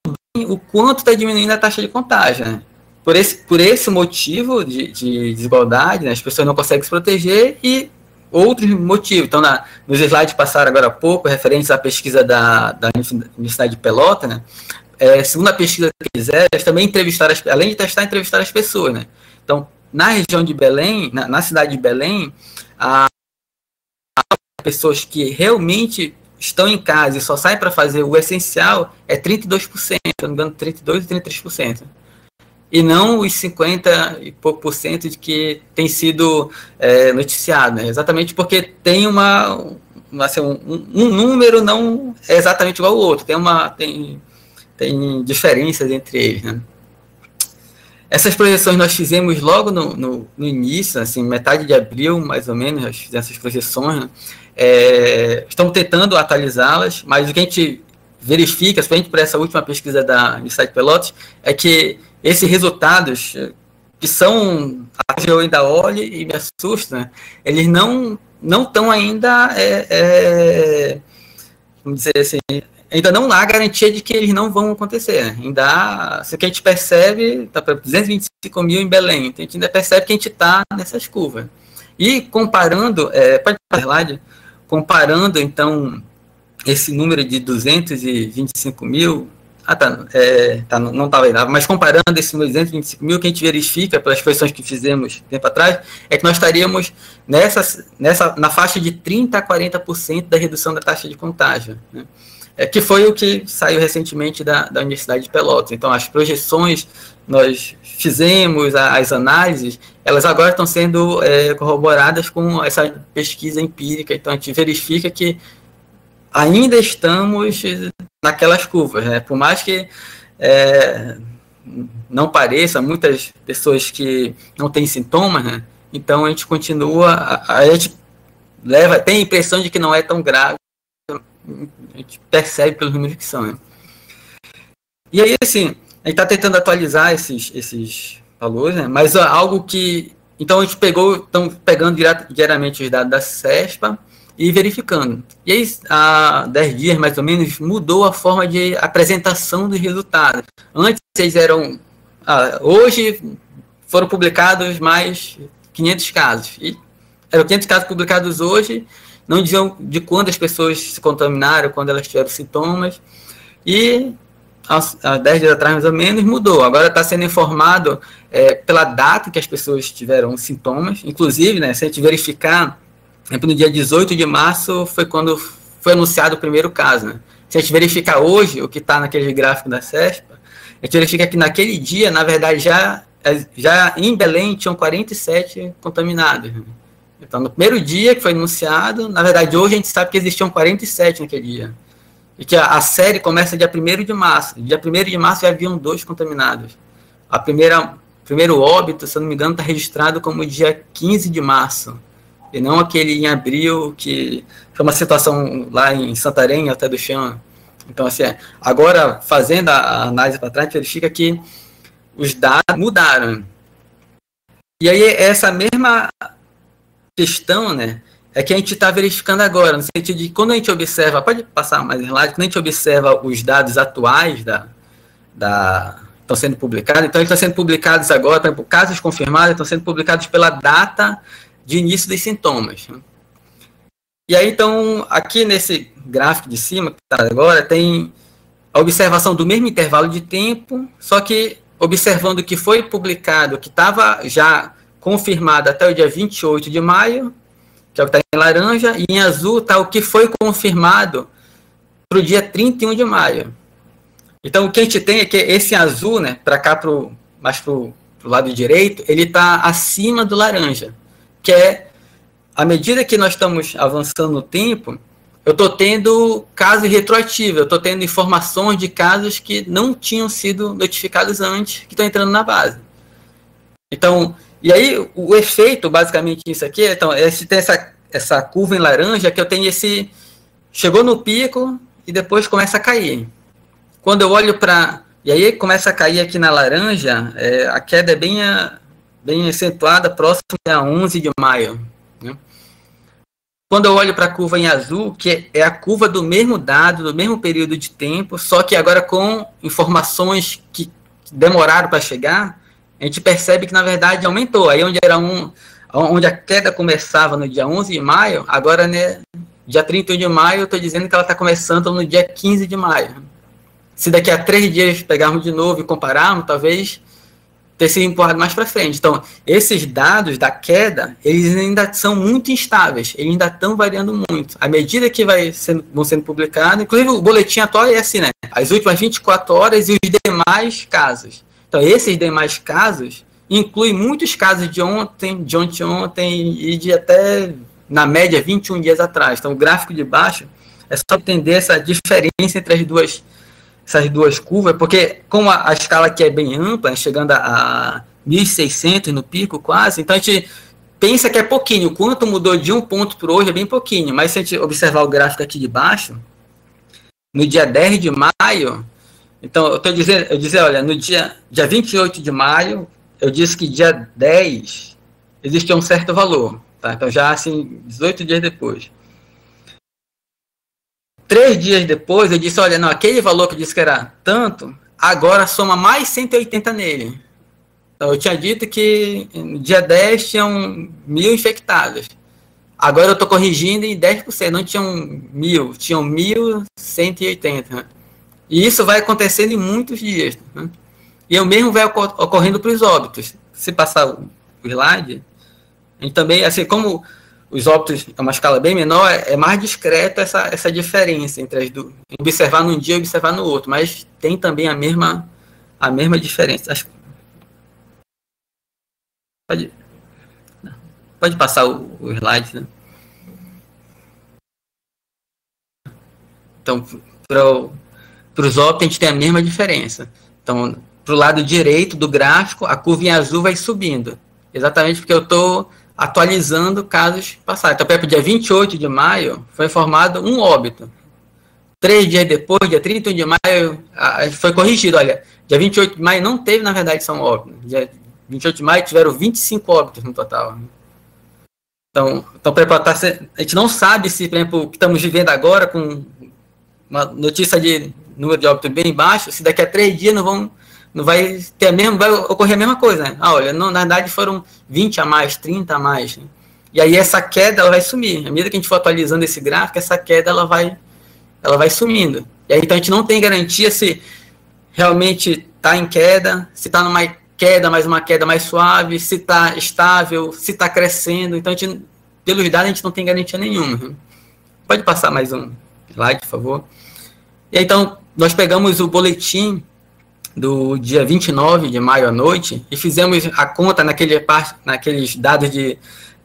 o quanto está diminuindo a taxa de contágio. Né? Por, esse, por esse motivo de, de desigualdade, né, as pessoas não conseguem se proteger e outros motivos. Então, na, nos slides passaram agora há pouco, referentes à pesquisa da, da Universidade de Pelotas, né, é, segundo a pesquisa que fizeram, eles também entrevistaram, as, além de testar, entrevistaram as pessoas. Né? Então, na região de Belém, na, na cidade de Belém, a, a pessoas que realmente estão em casa e só saem para fazer o essencial é trinta e dois por cento, se não me engano, trinta e dois por cento e trinta e três por cento. E não os cinquenta e pouco por cento de que tem sido é, noticiado, né? Exatamente porque tem uma, uma assim, um, um número não é exatamente igual ao outro, tem, uma, tem, tem diferenças entre eles, né? Essas projeções nós fizemos logo no, no, no início, assim, metade de abril, mais ou menos, nós fizemos essas projeções, né? É, estamos tentando atualizá-las, mas o que a gente verifica, principalmente por essa última pesquisa da Universidade de Pelotas, é que esses resultados, que são, eu ainda olho e me assusto, né? Eles não não estão ainda, é, é, vamos dizer assim, ainda não há garantia de que eles não vão acontecer. Né? Ainda há, se que a gente percebe, está para duzentos e vinte e cinco mil em Belém, então a gente ainda percebe que a gente está nessas curvas. E comparando, é, pode slide, comparando então esse número de duzentos e vinte e cinco mil, ah, tá, é, tá não estava aí, mas comparando esse número de duzentos e vinte e cinco mil, que a gente verifica pelas projeções que fizemos tempo atrás, é que nós estaríamos nessa, nessa, na faixa de trinta a quarenta por cento da redução da taxa de contágio, né? É, que foi o que saiu recentemente da, da Universidade de Pelotas. Então, as projeções nós fizemos, as análises, elas agora estão sendo é, corroboradas com essa pesquisa empírica. Então, a gente verifica que ainda estamos naquelas curvas, né? Por mais que é, não pareça, muitas pessoas que não têm sintomas, né? Então a gente continua, a, a gente leva, tem a impressão de que não é tão grave, a gente percebe pelos números que são. Né? E aí, assim, a gente está tentando atualizar esses, esses valores, né? Mas ó, algo que... Então a gente pegou, estamos pegando diretamente os dados da CESPA, e verificando. E aí, há dez dias, mais ou menos, mudou a forma de apresentação dos resultados. Antes, eles eram... Ah, hoje, foram publicados mais quinhentos casos. E eram quinhentos casos publicados hoje, não diziam de quando as pessoas se contaminaram, quando elas tiveram sintomas. E, há dez dias atrás, mais ou menos, mudou. Agora está sendo informado é, pela data que as pessoas tiveram sintomas. Inclusive, né, se a gente verificar, no dia dezoito de março foi quando foi anunciado o primeiro caso. Né? Se a gente verificar hoje o que está naquele gráfico da CESPA, a gente verifica que naquele dia, na verdade, já, já em Belém tinham quarenta e sete contaminados. Né? Então, no primeiro dia que foi anunciado, na verdade, hoje a gente sabe que existiam quarenta e sete naquele dia. E que a, a série começa dia primeiro de março. Dia primeiro de março já haviam dois contaminados. A primeira, primeiro óbito, se eu não me engano, está registrado como dia quinze de março. E não aquele em abril, que foi uma situação lá em Santarém, até do Chão. Então, assim, agora, fazendo a análise para trás, verifica que os dados mudaram. E aí, essa mesma questão, né, é que a gente está verificando agora, no sentido de quando a gente observa, pode passar mais slide, quando a gente observa os dados atuais da, da estão sendo publicados, então eles estão sendo publicados agora, por exemplo, casos confirmados estão sendo publicados pela data de início dos sintomas. E aí, então, aqui nesse gráfico de cima, que está agora, tem a observação do mesmo intervalo de tempo, só que observando o que foi publicado, que estava já confirmado até o dia vinte e oito de maio, que é o que está em laranja, e em azul está o que foi confirmado para o dia trinta e um de maio. Então, o que a gente tem é que esse azul, né, para cá, pro, mais para o lado direito, ele está acima do laranja, que é, à medida que nós estamos avançando no tempo, eu estou tendo casos retroativos, eu estou tendo informações de casos que não tinham sido notificados antes, que estão entrando na base. Então, e aí o, o efeito, basicamente, isso aqui, então, é se tem essa, essa curva em laranja, que eu tenho esse, chegou no pico e depois começa a cair. Quando eu olho para, e aí começa a cair aqui na laranja, é, a queda é bem, bem acentuada, próximo a onze de maio. Né? Quando eu olho para a curva em azul, que é a curva do mesmo dado, do mesmo período de tempo, só que agora com informações que demoraram para chegar, a gente percebe que, na verdade, aumentou. Aí onde era um, onde a queda começava no dia onze de maio, agora, né, dia trinta e um de maio, eu estou dizendo que ela está começando no dia quinze de maio. Se daqui a três dias pegarmos de novo e compararmos, talvez ter sido empurrado mais para frente. Então, esses dados da queda, eles ainda são muito instáveis, eles ainda estão variando muito. À medida que vai sendo, vão sendo publicados, inclusive o boletim atual é assim, né? As últimas vinte e quatro horas e os demais casos. Então, esses demais casos incluem muitos casos de ontem, de ontem, ontem e de até, na média, vinte e um dias atrás. Então, o gráfico de baixo é só entender essa diferença entre as duas essas duas curvas, porque como a, a escala aqui é bem ampla, chegando a, a mil e seiscentos no pico quase, então a gente pensa que é pouquinho, quanto mudou de um ponto para o outro é bem pouquinho, mas se a gente observar o gráfico aqui de baixo, no dia dez de maio, então eu estou dizendo, eu dizer, olha, no dia, dia vinte e oito de maio, eu disse que dia dez existia um certo valor, tá? Então já assim, dezoito dias depois. Três dias depois, eu disse, olha, não, aquele valor que eu disse que era tanto, agora soma mais cento e oitenta nele. Então, eu tinha dito que no dia dez tinham mil infectados. Agora eu estou corrigindo em dez por cento, não tinham mil, tinham mil cento e oitenta. Né? E isso vai acontecendo em muitos dias. Né? E o mesmo vai ocorrendo para os óbitos. Se passar o slide, a gente também, assim, como os óbitos é uma escala bem menor, é mais discreto essa, essa diferença entre as duas. Observar num dia e observar no outro, mas tem também a mesma, a mesma diferença. Acho... Pode, pode passar o, o slide, né? Então, para os óbitos, a gente tem a mesma diferença. Então, para o lado direito do gráfico, a curva em azul vai subindo. Exatamente porque eu estou atualizando casos passados. Então, para o dia vinte e oito de maio, foi informado um óbito. Três dias depois, dia trinta e um de maio, foi corrigido. Olha, dia vinte e oito de maio não teve, na verdade, são óbitos. Dia vinte e oito de maio tiveram vinte e cinco óbitos no total. Então, então a gente não sabe se, por exemplo, o que estamos vivendo agora, com uma notícia de número de óbito bem baixo, se daqui a três dias não, vão, não vai ter a mesma, vai ocorrer a mesma coisa, né? Ah, olha, não, na verdade foram vinte a mais, trinta a mais, né? E aí essa queda ela vai sumir. À medida que a gente for atualizando esse gráfico, essa queda ela vai, ela vai sumindo. E aí então a gente não tem garantia se realmente está em queda, se está numa queda, mas uma queda mais suave, se está estável, se está crescendo. Então, a gente, pelos dados, a gente não tem garantia nenhuma. Pode passar mais um slide, por favor. E aí, então, nós pegamos o boletim do dia vinte e nove de maio à noite e fizemos a conta naquele, naqueles dados de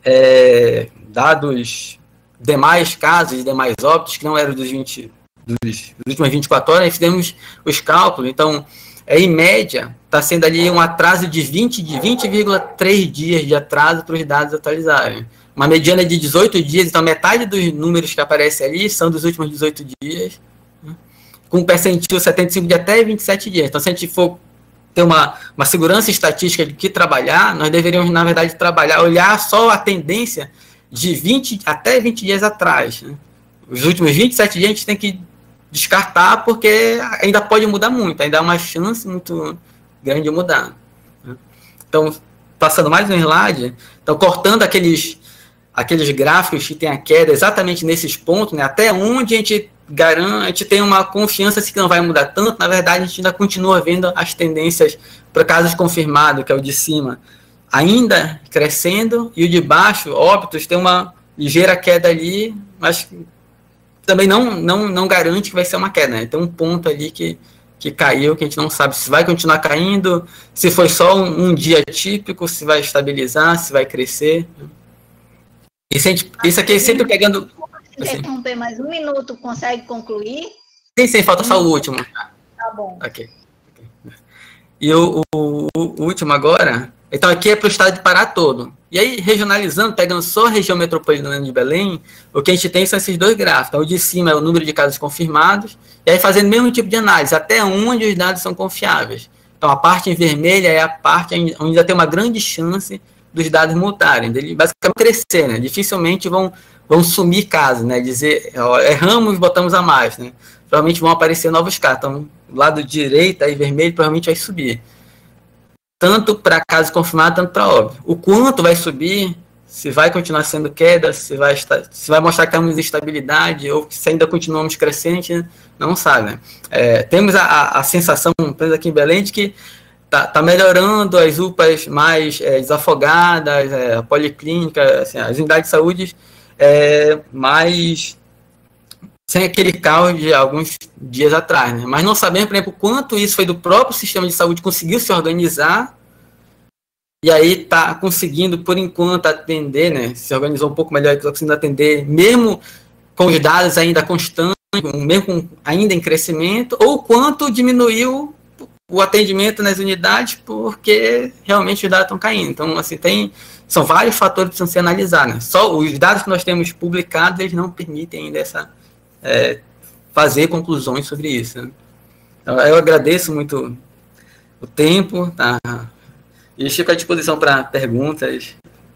é, dados demais casos, demais óbitos, que não eram dos, vinte, dos, dos últimas vinte e quatro horas, e fizemos os cálculos. Então, é, em média, está sendo ali um atraso de vinte vírgula três dias de atraso para os dados atualizarem. Uma mediana de dezoito dias, então metade dos números que aparecem ali são dos últimos dezoito dias, né, com um percentil setenta e cinco de até vinte e sete dias. Então, se a gente for ter uma, uma segurança estatística de que trabalhar, nós deveríamos, na verdade, trabalhar, olhar só a tendência de vinte até vinte dias atrás, né. Os últimos vinte e sete dias a gente tem que descartar, porque ainda pode mudar muito, ainda há uma chance muito grande de mudar. Então, passando mais um slide, então, cortando aqueles, aqueles gráficos que tem a queda exatamente nesses pontos, né, até onde a gente garante, a gente tem uma confiança que não vai mudar tanto, na verdade, a gente ainda continua vendo as tendências para casos confirmados, que é o de cima, ainda crescendo, e o de baixo, óbitos, tem uma ligeira queda ali, mas também não, não, não garante que vai ser uma queda, né? Tem um ponto ali que, que caiu, que a gente não sabe se vai continuar caindo, se foi só um, um dia típico, se vai estabilizar, se vai crescer. Isso, a gente, isso aqui é sempre pegando... Se interromper mais um minuto, consegue concluir? Sim, sim, falta só o último. Tá bom. Ok. okay. E o, o, o último agora... Então, aqui é para o estado de Pará todo. E aí, regionalizando, pegando só a região metropolitana de Belém, o que a gente tem são esses dois gráficos. Então, o de cima é o número de casos confirmados, e aí fazendo o mesmo tipo de análise, até onde os dados são confiáveis. Então, a parte em vermelha é a parte onde ainda tem uma grande chance dos dados mutarem, dele basicamente crescer, né? Dificilmente vão, vão sumir casos, né? Dizer, ó, erramos, botamos a mais, né? Provavelmente vão aparecer novos casos. Então, do lado direito, aí vermelho, provavelmente vai subir. Tanto para casos confirmados, tanto para óbvio. O quanto vai subir, se vai continuar sendo queda, se vai, estar, se vai mostrar que temos estabilidade, ou se ainda continuamos crescente, não sabe, né? É, temos a, a, a sensação, pelo menos aqui em Belém, de que está tá melhorando as U P As mais é, desafogadas, é, a policlínica, assim, as unidades de saúde é, mais sem aquele caos de alguns dias atrás, né? Mas não sabemos, por exemplo, quanto isso foi do próprio sistema de saúde conseguiu se organizar e aí está conseguindo, por enquanto, atender, né? Se organizou um pouco melhor, está conseguindo atender, mesmo com os dados ainda constantes, mesmo com, ainda em crescimento, ou quanto diminuiu o atendimento nas unidades porque realmente os dados estão caindo. Então, assim, tem, são vários fatores que precisam ser analisados, né? Só os dados que nós temos publicados, eles não permitem ainda essa... É, fazer conclusões sobre isso, né? Então, eu agradeço muito o tempo, tá? E fico à disposição para perguntas.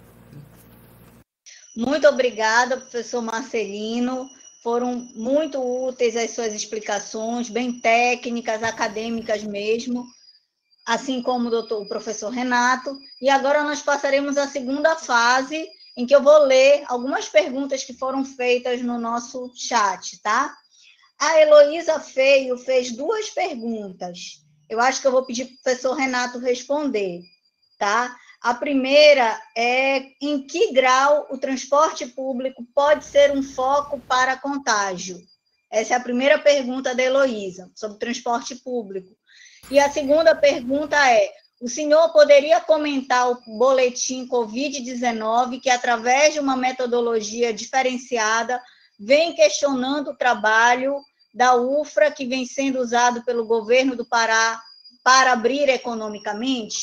Muito obrigada, professor Marcelino. Foram muito úteis as suas explicações, bem técnicas, acadêmicas mesmo, assim como o, doutor, o professor Renato. E agora nós passaremos à segunda fase, em que eu vou ler algumas perguntas que foram feitas no nosso chat, tá? A Heloísa Feio fez duas perguntas. Eu acho que eu vou pedir para o professor Renato responder, tá? A primeira é em que grau o transporte público pode ser um foco para contágio? Essa é a primeira pergunta da Heloísa, sobre o transporte público. E a segunda pergunta é: o senhor poderia comentar o boletim covid dezenove, que, através de uma metodologia diferenciada, vem questionando o trabalho da U F R A, que vem sendo usado pelo governo do Pará para abrir economicamente?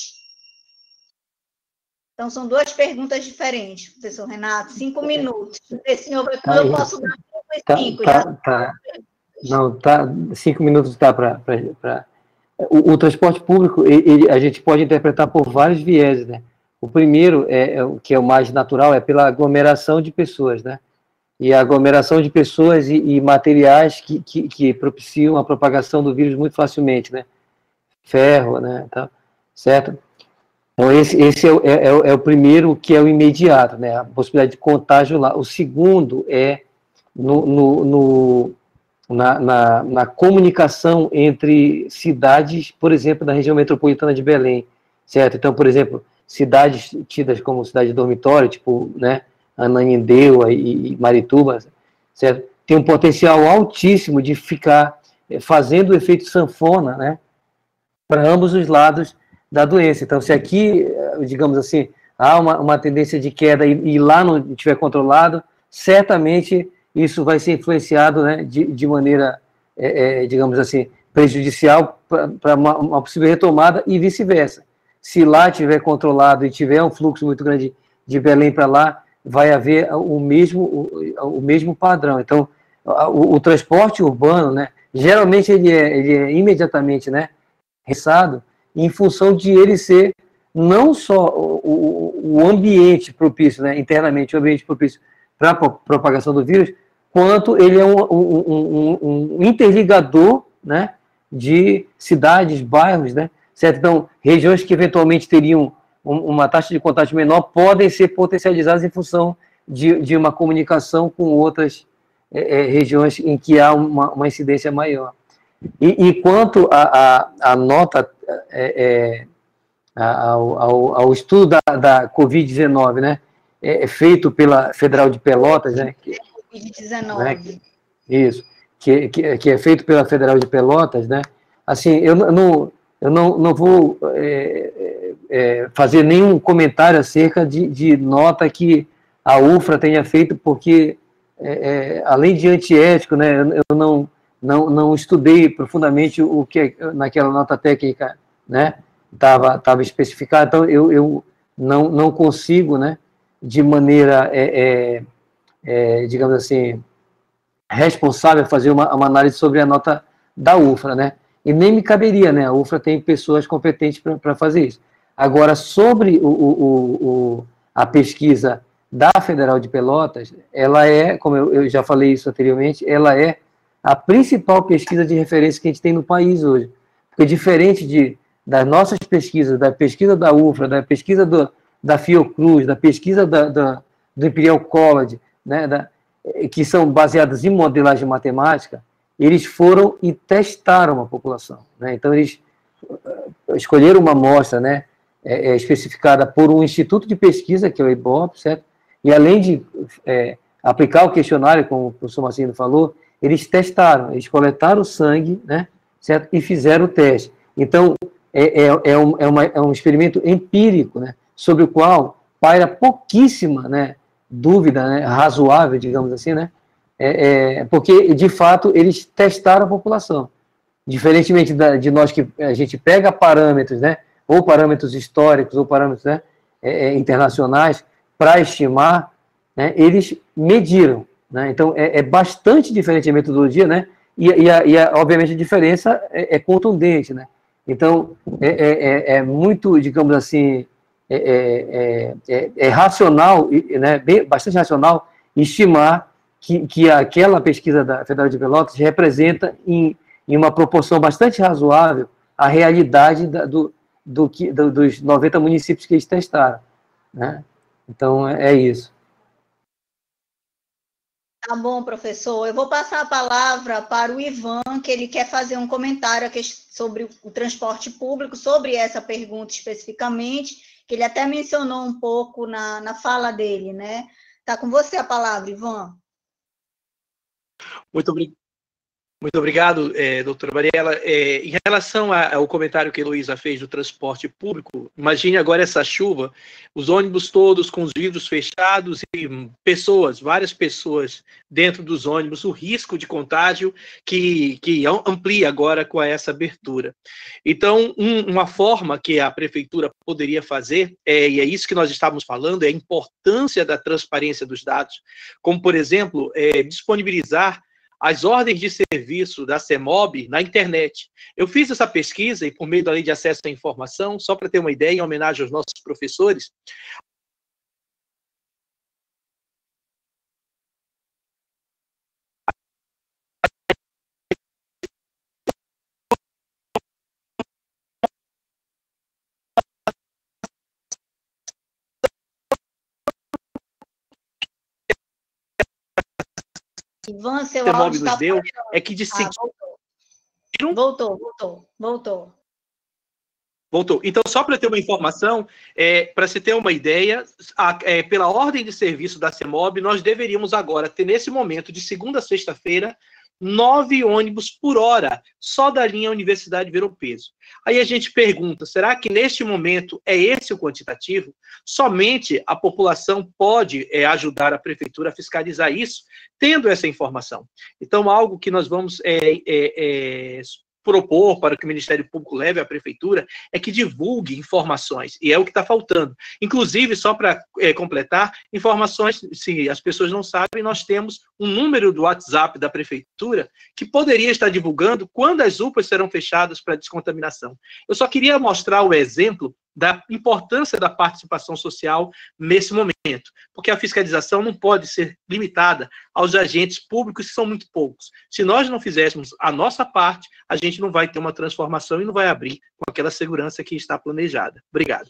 Então, são duas perguntas diferentes, professor Renato. Cinco minutos. Esse senhor vai tá, eu posso dar tá, cinco. Tá, já. Tá. Não, tá, cinco minutos dá para... O, o transporte público, ele, a gente pode interpretar por vários vieses, né? O primeiro, é, é o que é o mais natural, é pela aglomeração de pessoas, né? E a aglomeração de pessoas e, e materiais que, que, que propiciam a propagação do vírus muito facilmente, né? Ferro, né? Então, certo? Então, esse, esse é, é, é o primeiro, que é o imediato, né? A possibilidade de contágio lá. O segundo é no, no, no, na, na, na comunicação entre cidades, por exemplo, da região metropolitana de Belém, certo? Então, por exemplo, cidades tidas como cidade de dormitório, tipo, né, Ananindeua e, e Marituba, certo? Tem um potencial altíssimo de ficar fazendo o efeito sanfona, né, para ambos os lados da doença. Então, se aqui, digamos assim, há uma, uma tendência de queda e, e lá não estiver controlado, certamente isso vai ser influenciado, né, de, de maneira, é, é, digamos assim, prejudicial para uma, uma possível retomada e vice-versa. Se lá estiver controlado e tiver um fluxo muito grande de Belém para lá, vai haver o mesmo, o, o mesmo padrão. Então, o, o transporte urbano, né, geralmente ele é, ele é imediatamente, né, ressado em função de ele ser não só o, o, o ambiente propício, né, internamente, o ambiente propício para a propagação do vírus, quanto ele é um, um, um, um interligador, né, de cidades, bairros, né, certo? Então, regiões que eventualmente teriam uma taxa de contágio menor podem ser potencializadas em função de, de uma comunicação com outras é, é, regiões em que há uma, uma incidência maior. E, e quanto à a, a, a nota, é, é, ao, ao, ao estudo da, da covid dezenove, né, é, é feito pela Federal de Pelotas, né, que, covid dezenove. Né, que, isso, que, que, que é feito pela Federal de Pelotas, né, assim, eu não, eu não, não vou é, é, fazer nenhum comentário acerca de, de nota que a U F R A tenha feito, porque, é, é, além de antiético, né, eu não, não, não estudei profundamente o que naquela nota técnica, né, estava tava especificado, então eu, eu não, não consigo, né, de maneira, é, é, é, digamos assim, responsável fazer uma, uma análise sobre a nota da U F R A, né, e nem me caberia, né, a U F R A tem pessoas competentes para fazer isso. Agora, sobre o, o, o, a pesquisa da Federal de Pelotas, ela é, como eu, eu já falei isso anteriormente, ela é a principal pesquisa de referência que a gente tem no país hoje, porque diferente de das nossas pesquisas, da pesquisa da U F R A, da pesquisa do, da Fiocruz, da pesquisa da, da, do Imperial College, né, da, que são baseadas em modelagem matemática, eles foram e testaram a população, né? Então, eles escolheram uma amostra, né, é, é, especificada por um instituto de pesquisa, que é o IBOP, certo? E, além de é, aplicar o questionário, como o professor Marcelino falou, eles testaram, eles coletaram o sangue, né, certo? E fizeram o teste. Então, É, é, é, um, é, uma, é um experimento empírico, né, sobre o qual paira pouquíssima, né, dúvida, né, razoável, digamos assim, né, é, é, porque, de fato, eles testaram a população. Diferentemente da, de nós que a gente pega parâmetros, né, ou parâmetros históricos, ou parâmetros, né, é, é, internacionais, para estimar, né, eles mediram. Né, então, é, é bastante diferente a metodologia, né, e, e, a, e a, obviamente, a diferença é, é contundente, né. Então, é, é, é muito, digamos assim, é, é, é, é racional, né, bem, bastante racional, estimar que, que aquela pesquisa da Federal de Pelotas representa, em, em uma proporção bastante razoável, a realidade da, do, do, do, dos noventa municípios que eles testaram. Né? Então, é, é isso. Tá bom, professor. Eu vou passar a palavra para o Ivan, que ele quer fazer um comentário sobre o transporte público, sobre essa pergunta especificamente, que ele até mencionou um pouco na, na fala dele, né? Tá com você a palavra, Ivan. Muito obrigado. Muito obrigado, é, doutora Mariela. É, em relação a, ao comentário que a Heloísa fez do transporte público, imagine agora essa chuva, os ônibus todos com os vidros fechados e pessoas, várias pessoas dentro dos ônibus, o risco de contágio que, que amplia agora com essa abertura. Então, um, uma forma que a prefeitura poderia fazer, é, e é isso que nós estávamos falando, é a importância da transparência dos dados, como, por exemplo, é, disponibilizar as ordens de serviço da CEMOB na internet. Eu fiz essa pesquisa, e por meio da Lei de Acesso à Informação, só para ter uma ideia, em homenagem aos nossos professores, Ivan, seu CEMOB áudio nos está deu, falhando. é que de Ah, segundo... voltou, voltou, voltou. Voltou. Então, só para ter uma informação, é, para se ter uma ideia, a, é, pela ordem de serviço da CEMOB, nós deveríamos agora ter, nesse momento, de segunda a sexta-feira, nove ônibus por hora, só da linha Universidade Ver o Peso. Aí a gente pergunta, será que neste momento é esse o quantitativo? Somente a população pode é, ajudar a prefeitura a fiscalizar isso, tendo essa informação. Então, algo que nós vamos é, é, é, propor para que o Ministério Público leve à prefeitura é que divulgue informações, e é o que está faltando. Inclusive, só para é, completar, informações, se as pessoas não sabem, nós temos um número do WhatsApp da prefeitura que poderia estar divulgando quando as U P As serão fechadas para descontaminação. Eu só queria mostrar o exemplo da importância da participação social nesse momento, porque a fiscalização não pode ser limitada aos agentes públicos, que são muito poucos. Se nós não fizéssemos a nossa parte, a gente não vai ter uma transformação e não vai abrir com aquela segurança que está planejada. Obrigado.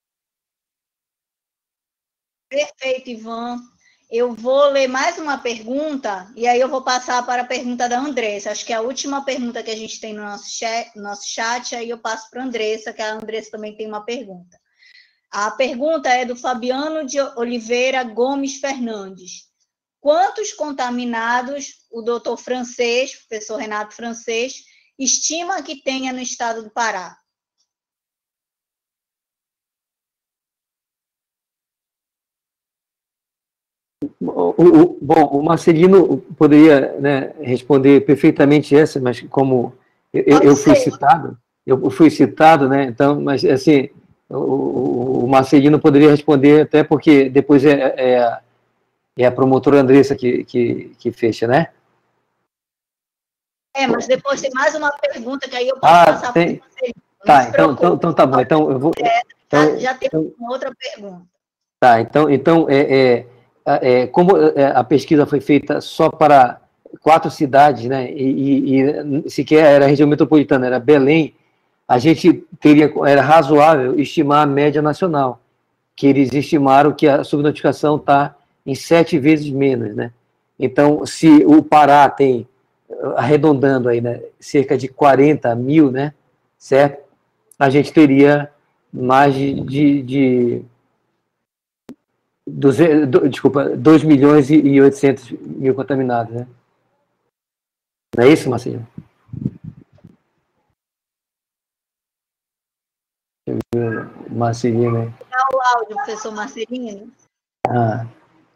Perfeito, Ivan. Eu vou ler mais uma pergunta, e aí eu vou passar para a pergunta da Andressa. Acho que é a última pergunta que a gente tem no nosso chat, nosso chat, aí eu passo para a Andressa, que a Andressa também tem uma pergunta. A pergunta é do Fabiano de Oliveira Gomes Fernandes. Quantos contaminados o doutor Francês, professor Renato Francês, estima que tenha no estado do Pará? O, o, bom, o Marcelino poderia, né, responder perfeitamente essa, mas como eu, eu fui citado, eu fui citado, né, então, mas assim, o, o Marcelino poderia responder até porque depois é, é, é a promotora Andressa que, que, que fecha, né? É, mas depois tem mais uma pergunta que aí eu posso ah, passar tem... para você. Tá, então, então, então tá bom, então eu vou... Então, já, já tem então, uma outra pergunta. Tá, então, então é, é, é, como a pesquisa foi feita só para quatro cidades, né, e, e sequer era a região metropolitana, era Belém, a gente teria, era razoável estimar a média nacional, que eles estimaram que a subnotificação está em sete vezes menos, né? Então, se o Pará tem, arredondando aí, né, cerca de quarenta mil, né, certo? A gente teria mais de, de, de duzentos, do, desculpa, dois milhões e oitocentos mil contaminados, né? Não é isso, Marcinho? Marcelino, né? Qual o áudio, professor Marcelino? Ah.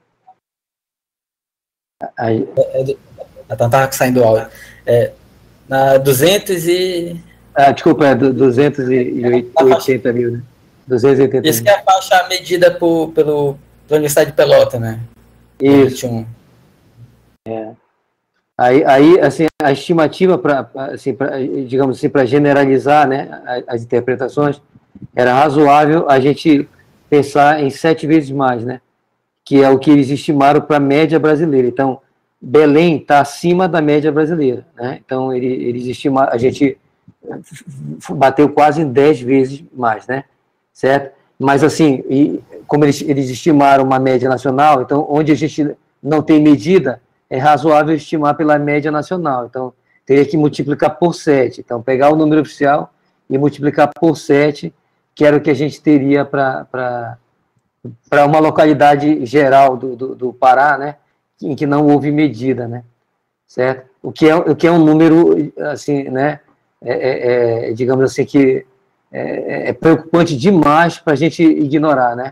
Aí. Então estava saindo o áudio. É, na duzentos e... Ah, desculpa, é duzentos e oitenta mil, né? duzentos e oitenta Isso que é a faixa medida por, pelo, pela Universidade de Pelota, né? Isso. É. Aí, aí, assim, a estimativa para, assim, pra, digamos assim, para generalizar, né, as interpretações, era razoável a gente pensar em sete vezes mais, né, que é o que eles estimaram para a média brasileira. Então, Belém está acima da média brasileira, né? Então, ele, eles estimaram, a gente bateu quase em dez vezes mais, né, certo? Mas, assim, e, como eles, eles estimaram uma média nacional, então, onde a gente não tem medida, é razoável estimar pela média nacional. Então, teria que multiplicar por sete. Então, pegar o número oficial e multiplicar por sete, que era o que a gente teria para uma localidade geral do, do, do Pará, né, em que não houve medida, né, certo? O que é, o que é um número, assim, né, é, é, é, digamos assim, que é, é preocupante demais para a gente ignorar, né?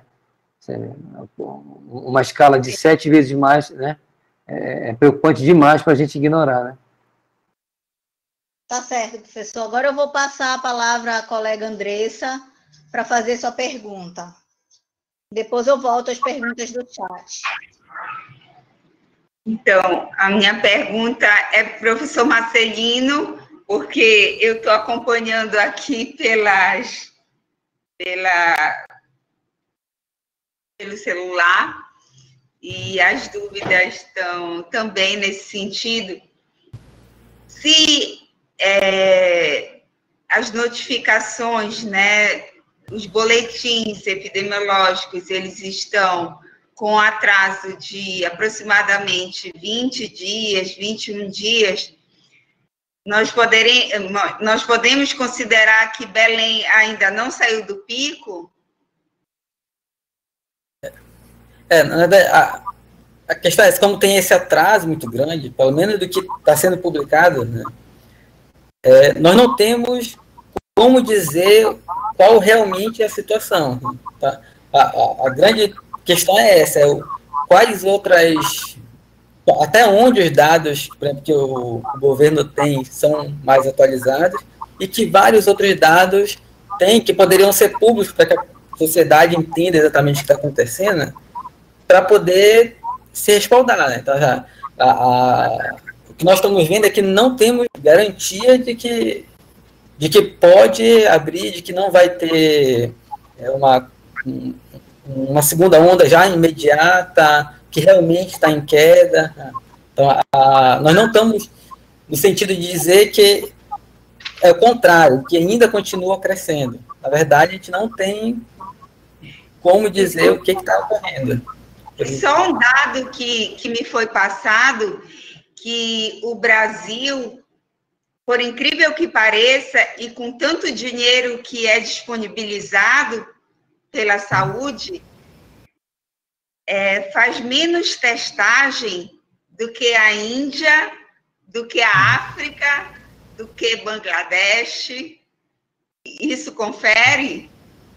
Uma escala de sete vezes mais, né? É preocupante demais para a gente ignorar, né? Tá certo, professor. Agora eu vou passar a palavra à colega Andressa para fazer sua pergunta. Depois eu volto às perguntas do chat. Então, a minha pergunta é para o professor Marcelino, porque eu estou acompanhando aqui pelas, pela, pelo celular, e as dúvidas estão também nesse sentido. Se é, as notificações, né, os boletins epidemiológicos, eles estão com atraso de aproximadamente vinte dias, vinte e um dias, nós, poderem, nós podemos considerar que Belém ainda não saiu do pico? É, na verdade, a, a questão é, como tem esse atraso muito grande, pelo menos do que está sendo publicado, né, é, nós não temos como dizer qual realmente é a situação. Tá? A, a, a grande questão é essa, é o, quais outras, até onde os dados, por exemplo, que o, o governo tem são mais atualizados e que vários outros dados têm que poderiam ser públicos para que a sociedade entenda exatamente o que está acontecendo, para poder se respaldar. Né? Então, a, a, o que nós estamos vendo é que não temos garantia de que, de que pode abrir, de que não vai ter uma, uma segunda onda já imediata, que realmente está em queda. Então, a, a, nós não estamos no sentido de dizer que é o contrário, que ainda continua crescendo. Na verdade, a gente não tem como dizer o que está ocorrendo. Só um dado que, que me foi passado, que o Brasil, por incrível que pareça, e com tanto dinheiro que é disponibilizado pela saúde, é, faz menos testagem do que a Índia, do que a África, do que Bangladesh. Isso confere?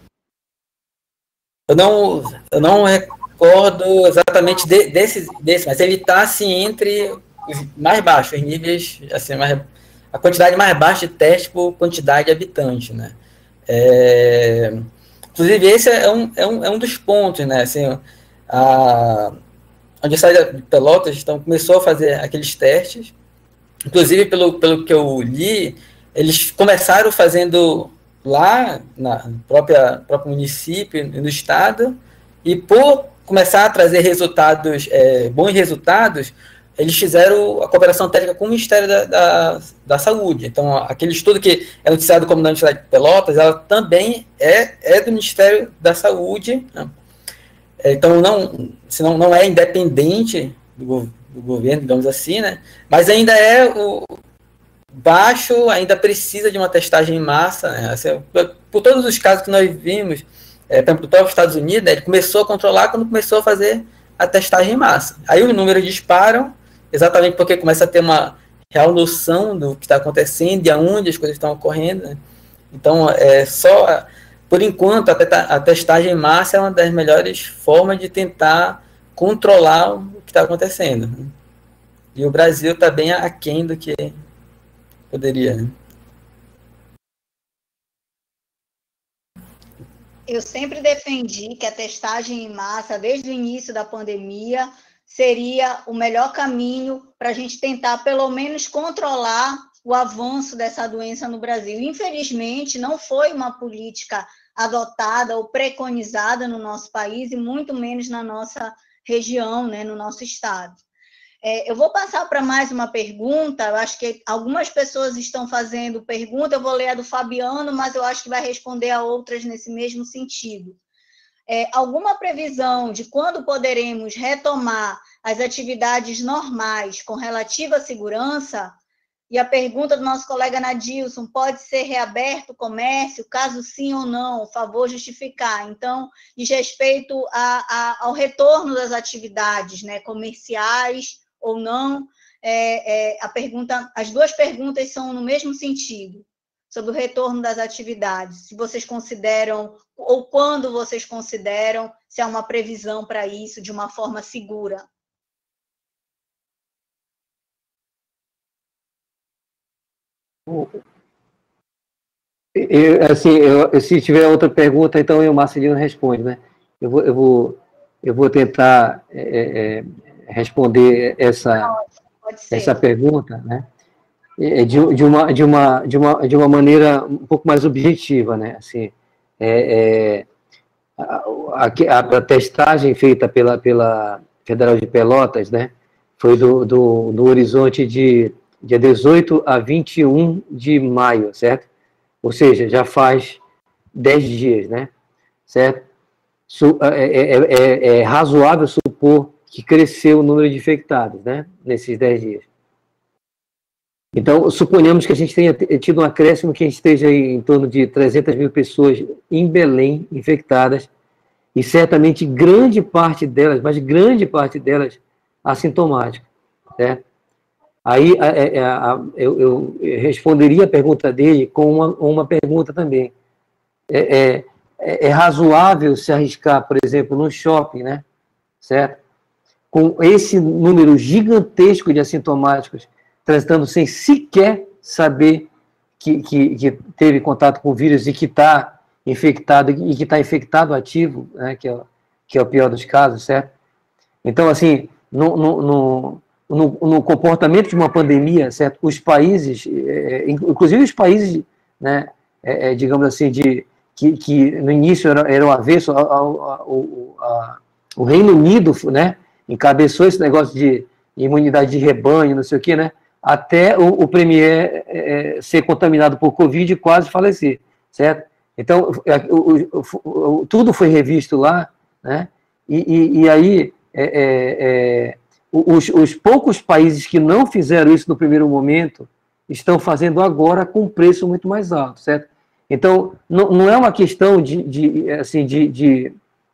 Eu não, eu não recordo exatamente de, desse, desse, mas ele está assim, entre os mais baixos, os níveis, assim, mais, a quantidade mais baixa de teste por quantidade de habitante, né? É, inclusive, esse é um, é, um, é um dos pontos, né? Assim, a, a Universidade de Pelotas então, começou a fazer aqueles testes, inclusive, pelo, pelo que eu li, eles começaram fazendo lá, na própria próprio município, no estado, e por começar a trazer resultados, é, bons resultados, eles fizeram a cooperação técnica com o Ministério da, da, da Saúde. Então, aquele estudo que é noticiado como da Universidade de Pelotas, ela também é, é do Ministério da Saúde, né? Então, não, senão não é independente do, do governo, digamos assim, né? Mas ainda é o baixo, ainda precisa de uma testagem em massa, né? Assim, por, por todos os casos que nós vimos, é, por exemplo, o próprio Estados Unidos, né, ele começou a controlar quando começou a fazer a testagem em massa. Aí os números disparam, exatamente porque começa a ter uma real noção do que está acontecendo e aonde as coisas estão ocorrendo, né? Então, é só, por enquanto, a testagem em massa é uma das melhores formas de tentar controlar o que está acontecendo, né? E o Brasil está bem aquém do que poderia, né? Eu sempre defendi que a testagem em massa, desde o início da pandemia, seria o melhor caminho para a gente tentar, pelo menos, controlar o avanço dessa doença no Brasil. Infelizmente, não foi uma política adotada ou preconizada no nosso país, e muito menos na nossa região, né, no nosso estado. É, eu vou passar para mais uma pergunta, eu acho que algumas pessoas estão fazendo pergunta, eu vou ler a do Fabiano, mas eu acho que vai responder a outras nesse mesmo sentido. É, alguma previsão de quando poderemos retomar as atividades normais com relativa segurança? E a pergunta do nosso colega Nadilson, pode ser reaberto o comércio? Caso sim ou não, favor justificar. Então, diz respeito a, a, ao retorno das atividades, né, comerciais ou não, é, é, a pergunta, as duas perguntas são no mesmo sentido, sobre o retorno das atividades, se vocês consideram, ou quando vocês consideram, se há uma previsão para isso de uma forma segura. Eu, assim, eu, se tiver outra pergunta, então o Marcelino responde, né? Eu vou, eu vou, eu vou tentar é, é, responder essa, essa pergunta, né? De, de, uma, de, uma, de, uma, de uma maneira um pouco mais objetiva, né? Assim, é, é, a, a, a testagem feita pela, pela Federal de Pelotas, né? Foi do, do, do horizonte de dia dezoito a vinte e um de maio, certo? Ou seja, já faz dez dias, né? Certo? É, é, é, é razoável supor que cresceu o número de infectados, né? Nesses dez dias. Então, suponhamos que a gente tenha tido um acréscimo que a gente esteja aí em torno de trezentas mil pessoas em Belém infectadas, e certamente grande parte delas, mas grande parte delas, assintomáticas, certo? Aí a, a, a, eu, eu responderia a pergunta dele com uma, uma pergunta também. É, é, é razoável se arriscar, por exemplo, no shopping, né? Certo? Com esse número gigantesco de assintomáticos, transitando sem sequer saber que, que, que teve contato com o vírus e que está infectado, e que está infectado ativo, né? Que é, que é o pior dos casos, certo? Então, assim, no, no, no, no, no comportamento de uma pandemia, certo? Os países, é, inclusive os países, né? É, é, digamos assim, de Que, que no início era, era o avesso, ao, ao, ao, a, o Reino Unido, né, encabeçou esse negócio de imunidade de rebanho, não sei o quê, né, até o, o premier é, ser contaminado por Covid e quase falecer, certo? Então, o, o, o, tudo foi revisto lá, né, e, e, e aí é, é, é, os, os poucos países que não fizeram isso no primeiro momento estão fazendo agora com um preço muito mais alto, certo? Então, não, não é uma questão de, de, assim, de, de,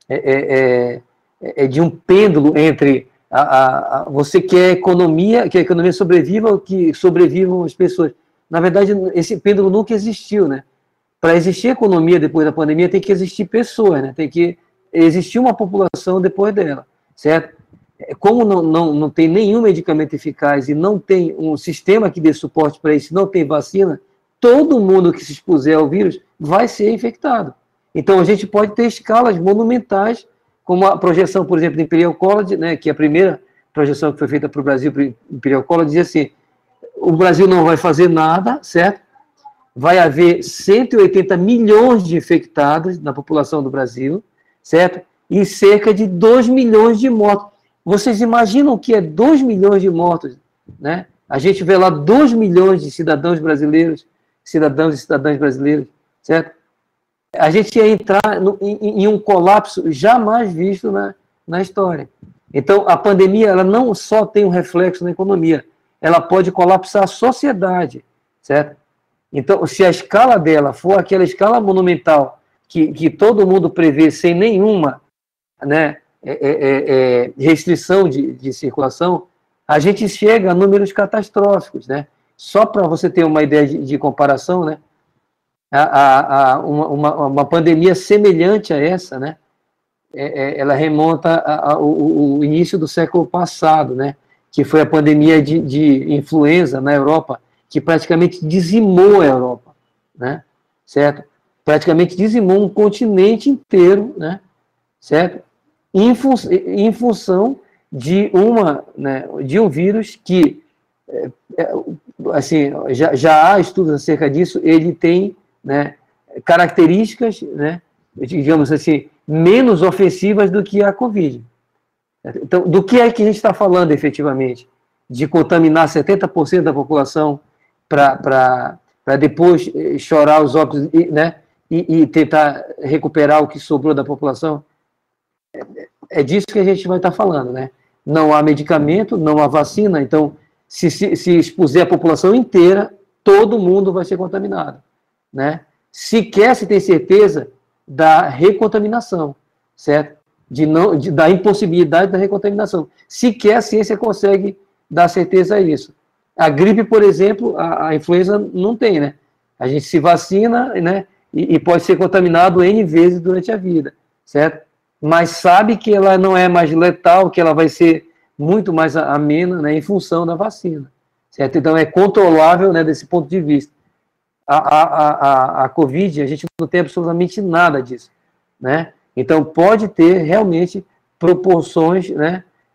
é, é, é de um pêndulo entre a, a, a, você quer economia, que a economia sobreviva ou que sobrevivam as pessoas. Na verdade, esse pêndulo nunca existiu, né? Para existir economia depois da pandemia, tem que existir pessoas, né? Tem que existir uma população depois dela, certo? Como não, não, não tem nenhum medicamento eficaz e não tem um sistema que dê suporte para isso, não tem vacina, todo mundo que se expuser ao vírus vai ser infectado. Então, a gente pode ter escalas monumentais, como a projeção, por exemplo, do Imperial College, né, que é a primeira projeção que foi feita para o Brasil, para o Imperial College, dizia assim, o Brasil não vai fazer nada, certo? Vai haver cento e oitenta milhões de infectados na população do Brasil, certo? E cerca de dois milhões de mortos. Vocês imaginam o que é dois milhões de mortos, né? A gente vê lá dois milhões de cidadãos brasileiros, cidadãos e cidadãs brasileiros, certo? A gente ia entrar no, em, em um colapso jamais visto na, na história. Então, a pandemia, ela não só tem um reflexo na economia, ela pode colapsar a sociedade, certo? Então, se a escala dela for aquela escala monumental que, que todo mundo prevê sem nenhuma, né, é, é, é, restrição de, de circulação, a gente chega a números catastróficos, né? Só para você ter uma ideia de, de comparação, né? A, a, a, uma, uma, uma pandemia semelhante a essa, né? É, é, ela remonta ao início do século passado, né? Que foi a pandemia de, de influenza na Europa, que praticamente dizimou a Europa, né? Certo? Praticamente dizimou um continente inteiro, né? Certo? Em, fun em função de uma, né, de um vírus que assim, já, já há estudos acerca disso, ele tem, né, características, né, digamos assim, menos ofensivas do que a Covid. Então, do que é que a gente está falando efetivamente? De contaminar setenta por cento da população para depois chorar os óbitos, né, e, e tentar recuperar o que sobrou da população? É, é disso que a gente vai estar falando, né? Não há medicamento, não há vacina, então Se, se, se expuser a população inteira, todo mundo vai ser contaminado, né? Sequer se tem certeza da recontaminação, certo? De não, de, da impossibilidade da recontaminação. Sequer a ciência consegue dar certeza a isso. A gripe, por exemplo, a, a influenza não tem, né? A gente se vacina, né? E, e pode ser contaminado N vezes durante a vida, certo? Mas sabe que ela não é mais letal, que ela vai ser muito mais amena, né, em função da vacina, certo? Então, é controlável, né, desse ponto de vista. A, a, a, a Covid, a gente não tem absolutamente nada disso, né? Então, pode ter, realmente, proporções, né,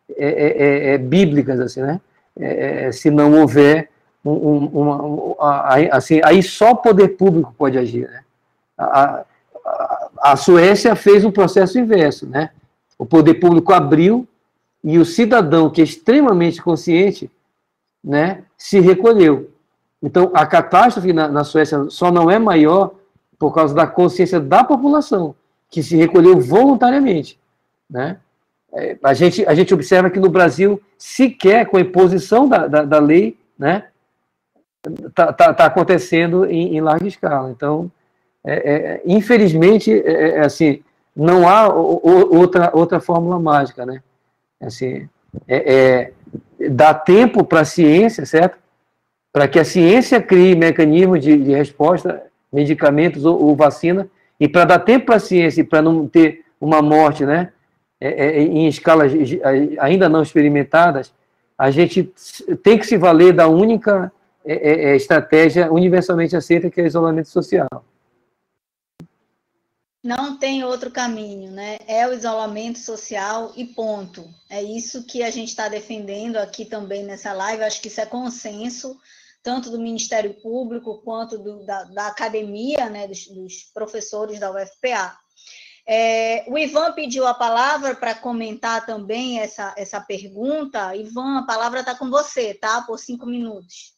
é, é, é, bíblicas, assim, né? É, é, se não houver um, um, uma, uma, assim, aí só o poder público pode agir, né? A, a, a Suécia fez um processo inverso, né? O poder público abriu e o cidadão, que é extremamente consciente, né, se recolheu. Então, a catástrofe na, na Suécia só não é maior por causa da consciência da população, que se recolheu voluntariamente, né? É, a, gente, a gente observa que no Brasil, sequer com a imposição da, da, da lei, né, está tá, tá acontecendo em, em larga escala. Então, é, é, infelizmente, é, é, assim, não há o, o, outra, outra fórmula mágica, né? Assim, é, é, dá tempo para a ciência, certo? Para que a ciência crie mecanismos de, de resposta, medicamentos ou, ou vacina, e para dar tempo para a ciência e para não ter uma morte, né, é, é, em escalas ainda não experimentadas, a gente tem que se valer da única é, é, estratégia universalmente aceita, que é o isolamento social. Não tem outro caminho, né? É o isolamento social e ponto. É isso que a gente está defendendo aqui também nessa live. Acho que isso é consenso, tanto do Ministério Público quanto do, da, da academia, né, dos, dos professores da U F P A. É, o Ivan pediu a palavra para comentar também essa, essa pergunta. Ivan, a palavra está com você, tá? Por cinco minutos.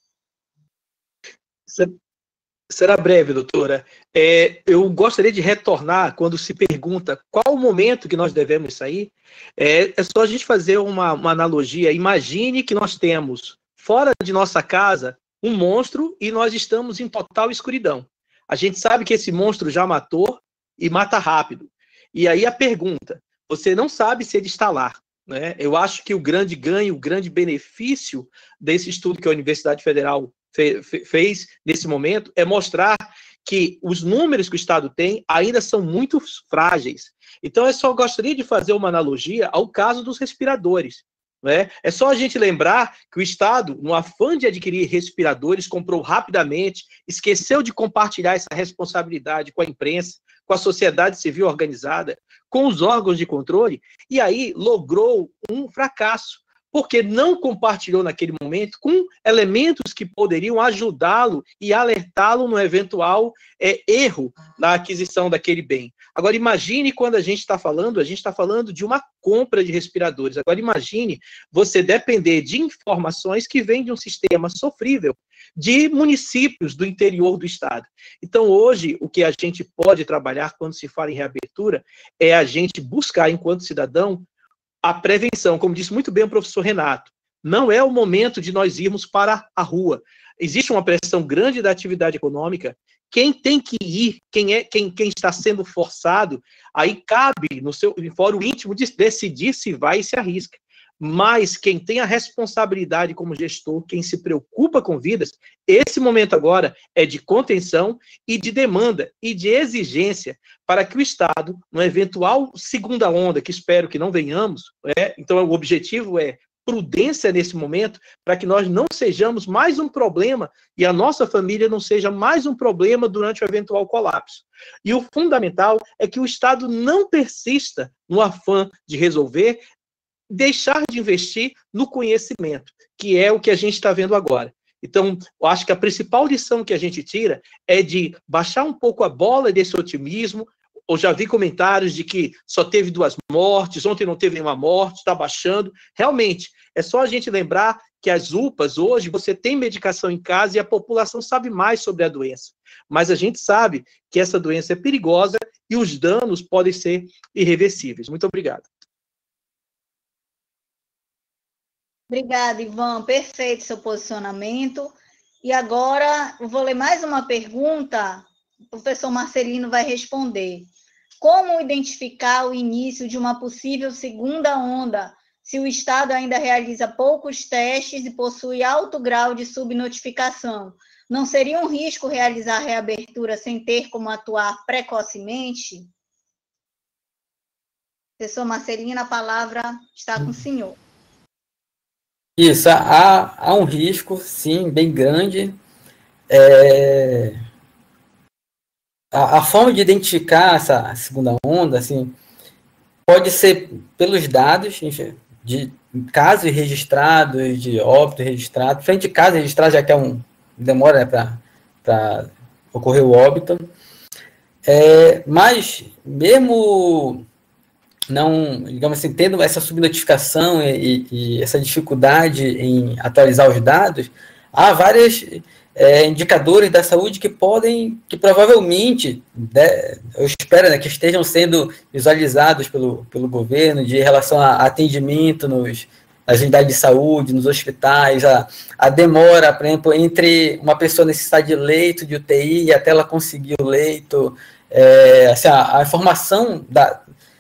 Será breve, doutora. É, eu gostaria de retornar quando se pergunta qual o momento que nós devemos sair. É, é só a gente fazer uma, uma analogia. Imagine que nós temos, fora de nossa casa, um monstro e nós estamos em total escuridão. A gente sabe que esse monstro já matou e mata rápido. E aí a pergunta, você não sabe se ele está lá, né? Eu acho que o grande ganho, o grande benefício desse estudo que a Universidade Federal fe, fe, fez nesse momento é mostrar que os números que o Estado tem ainda são muito frágeis. Então, eu só gostaria de fazer uma analogia ao caso dos respiradores. Né? É só a gente lembrar que o Estado, no afã de adquirir respiradores, comprou rapidamente, esqueceu de compartilhar essa responsabilidade com a imprensa, com a sociedade civil organizada, com os órgãos de controle, e aí logrou um fracasso, porque não compartilhou naquele momento com elementos que poderiam ajudá-lo e alertá-lo no eventual é, erro na aquisição daquele bem. Agora, imagine quando a gente está falando, a gente está falando de uma compra de respiradores. Agora, imagine você depender de informações que vêm de um sistema sofrível, de municípios do interior do estado. Então, hoje, o que a gente pode trabalhar quando se fala em reabertura é a gente buscar, enquanto cidadão, a prevenção. Como disse muito bem o professor Renato, não é o momento de nós irmos para a rua. Existe uma pressão grande da atividade econômica. Quem tem que ir, quem, é, quem, quem está sendo forçado, aí cabe no seu fórum íntimo de decidir se vai e se arrisca. Mas quem tem a responsabilidade como gestor, quem se preocupa com vidas, esse momento agora é de contenção e de demanda e de exigência para que o Estado, numa eventual segunda onda, que espero que não venhamos, é, então o objetivo é prudência nesse momento, para que nós não sejamos mais um problema e a nossa família não seja mais um problema durante o eventual colapso. E o fundamental é que o Estado não persista no afã de resolver, deixar de investir no conhecimento, que é o que a gente está vendo agora. Então, eu acho que a principal lição que a gente tira é de baixar um pouco a bola desse otimismo. Eu já vi comentários de que só teve duas mortes, ontem não teve nenhuma morte, está baixando. Realmente, é só a gente lembrar que as U P As, hoje, você tem medicação em casa e a população sabe mais sobre a doença. Mas a gente sabe que essa doença é perigosa e os danos podem ser irreversíveis. Muito obrigado. Obrigada, Ivan. Perfeito seu posicionamento. E agora, eu vou ler mais uma pergunta, o professor Marcelino vai responder. Como identificar o início de uma possível segunda onda, se o Estado ainda realiza poucos testes e possui alto grau de subnotificação? Não seria um risco realizar a reabertura sem ter como atuar precocemente? Professor Marcelino, a palavra está com o senhor. Isso, há, há um risco, sim, bem grande. É, a, a forma de identificar essa segunda onda, assim, pode ser pelos dados de casos registrados, de óbito registrado, frente de casos registrados, já que é um demora, né, para ocorrer o óbito. É, mas, mesmo não, digamos assim, tendo essa subnotificação e, e essa dificuldade em atualizar os dados, há vários é, indicadores da saúde que podem, que provavelmente, né, eu espero, né, que estejam sendo visualizados pelo, pelo governo de relação a atendimento nos, nas unidades de saúde, nos hospitais, a, a demora, por exemplo, entre uma pessoa necessitar de leito de U T I e até ela conseguir o leito, é, assim, a, a informação da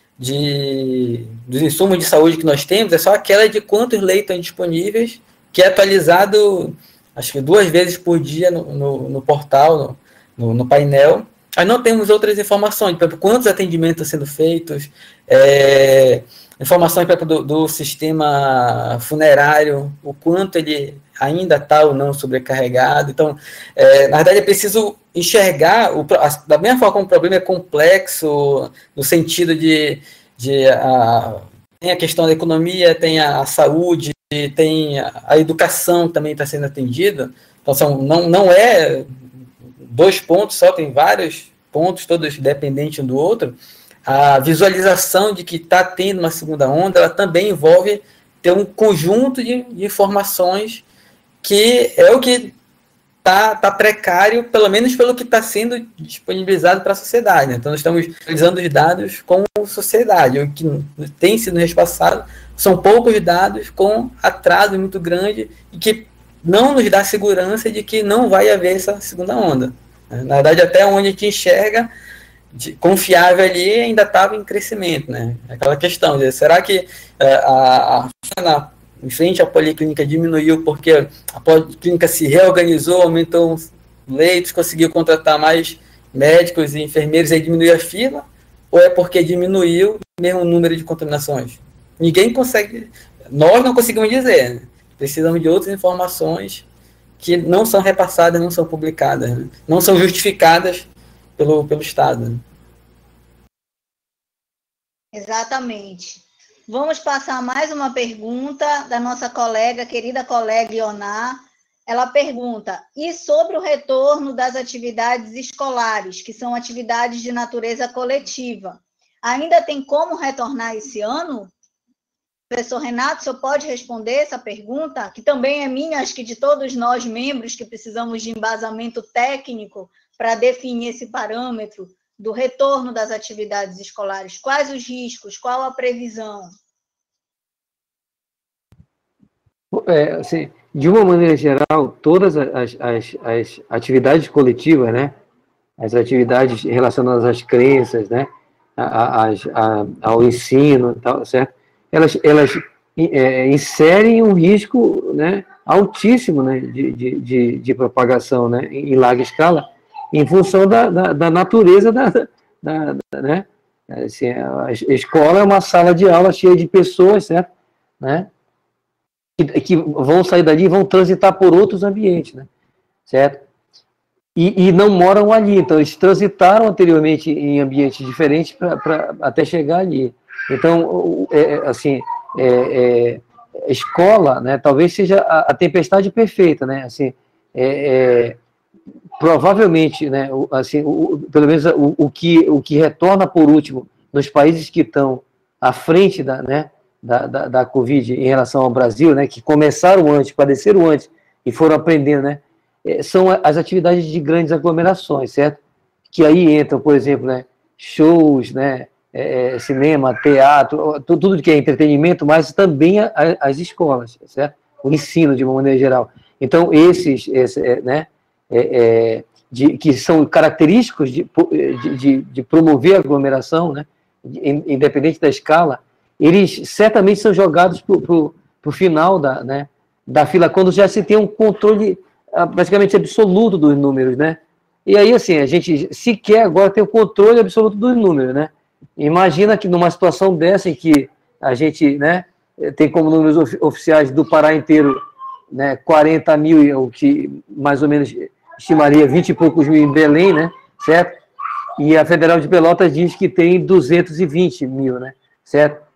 De, dos insumos de saúde que nós temos é só aquela de quantos leitos estão disponíveis, que é atualizado, acho que duas vezes por dia no, no, no portal, no, no painel. Aí não temos outras informações, por exemplo, quantos atendimentos estão sendo feitos, é, informações por exemplo, do, do sistema funerário, o quanto ele ainda está ou não sobrecarregado. Então, é, na verdade, é preciso enxergar, o, a, da mesma forma como o problema é complexo, no sentido de, de a, tem a questão da economia, tem a, a saúde, tem a, a educação também está sendo atendida. Então, são, não, não é dois pontos só, tem vários pontos, todos dependentes um do outro. A visualização de que está tendo uma segunda onda, ela também envolve ter um conjunto de, de informações que é o que está tá precário, pelo menos pelo que está sendo disponibilizado para a sociedade. Né? Então, nós estamos utilizando os dados como sociedade. O que tem sido repassado são poucos dados com atraso muito grande e que não nos dá segurança de que não vai haver essa segunda onda. Na verdade, até onde a gente enxerga de, confiável ali, ainda estava em crescimento. Né? Aquela questão de, será que é, a, a em frente à policlínica diminuiu porque a policlínica se reorganizou, aumentou os leitos, conseguiu contratar mais médicos e enfermeiros e aí diminuiu a fila? Ou é porque diminuiu mesmo o número de contaminações? Ninguém consegue, nós não conseguimos dizer. Né? Precisamos de outras informações que não são repassadas, não são publicadas, né? Não são justificadas pelo, pelo Estado. Né? Exatamente. Vamos passar mais uma pergunta da nossa colega, querida colega Ioná. Ela pergunta, e sobre o retorno das atividades escolares, que são atividades de natureza coletiva, ainda tem como retornar esse ano? Professor Renato, o senhor pode responder essa pergunta, que também é minha, acho que de todos nós membros que precisamos de embasamento técnico para definir esse parâmetro do retorno das atividades escolares. Quais os riscos? Qual a previsão? É, assim, de uma maneira geral, todas as, as, as atividades coletivas, né, as atividades relacionadas às crenças, né, a, a, a, ao ensino, tal, certo? Elas, elas é, inserem um risco, né, altíssimo, né, de, de, de, de propagação, né, em larga escala, em função da, da, da natureza da, da, da, né, assim, a escola é uma sala de aula cheia de pessoas, certo? Né, que, que vão sair dali e vão transitar por outros ambientes, né, certo? E, e não moram ali, então eles transitaram anteriormente em ambientes diferentes para até chegar ali. Então, é, assim, é, é, escola, né, talvez seja a, a tempestade perfeita, né, assim, é, é, provavelmente, né, assim, o, pelo menos o, o, que, o que retorna por último nos países que estão à frente da, né, da, da, da Covid em relação ao Brasil, né, que começaram antes, padeceram antes e foram aprendendo, né, são as atividades de grandes aglomerações, certo? Que aí entram, por exemplo, né, shows, né, é, cinema, teatro, tudo que é entretenimento, mas também a, a, as escolas, certo? O ensino, de uma maneira geral. Então, esses, esse, né, é, é, de, que são característicos de, de, de promover a aglomeração, né, independente da escala, eles certamente são jogados para o final da, né, da fila, quando já se tem um controle praticamente absoluto dos números, né? E aí, assim, a gente sequer agora tem o controle absoluto dos números, né? Imagina que numa situação dessa em que a gente, né, tem como números oficiais do Pará inteiro, né, quarenta mil, o que mais ou menos estimaria vinte e poucos mil em Belém, né, certo? E a Federal de Pelotas diz que tem duzentos e vinte mil, né, certo?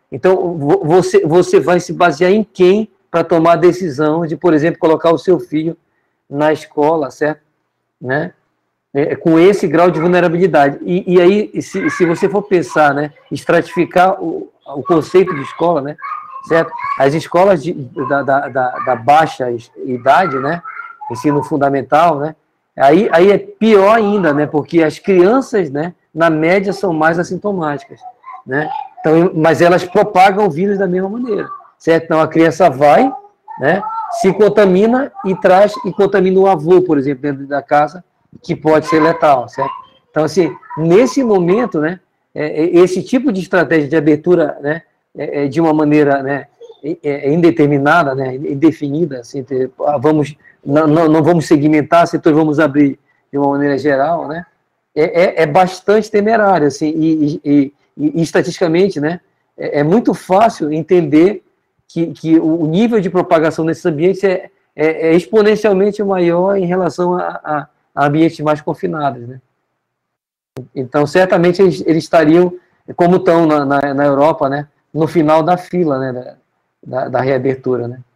Então, você, você vai se basear em quem para tomar a decisão de, por exemplo, colocar o seu filho na escola, certo? Né? É, com esse grau de vulnerabilidade. E, e aí, se, se você for pensar, né, estratificar o, o conceito de escola, né, certo? As escolas de, da, da, da, da baixa idade, né, ensino fundamental, né, aí, aí é pior ainda, né, porque as crianças, né, na média, são mais assintomáticas, né? Então, mas elas propagam o vírus da mesma maneira, certo? Então, a criança vai, né, se contamina e traz e contamina o avô, por exemplo, dentro da casa, que pode ser letal, certo? Então, assim, nesse momento, né, esse tipo de estratégia de abertura, né, de uma maneira, né, indeterminada, né, indefinida, assim, vamos, não, não, não vamos segmentar, setores vamos abrir de uma maneira geral, né, é, é bastante temerário, assim, e, e, e, e estatisticamente, né, é, é muito fácil entender que, que o nível de propagação nesses ambientes é, é, é exponencialmente maior em relação a, a, a ambientes mais confinados, né. Então, certamente, eles, eles estariam, como estão na, na, na Europa, né, no final da fila, né, da, da, da reabertura, né.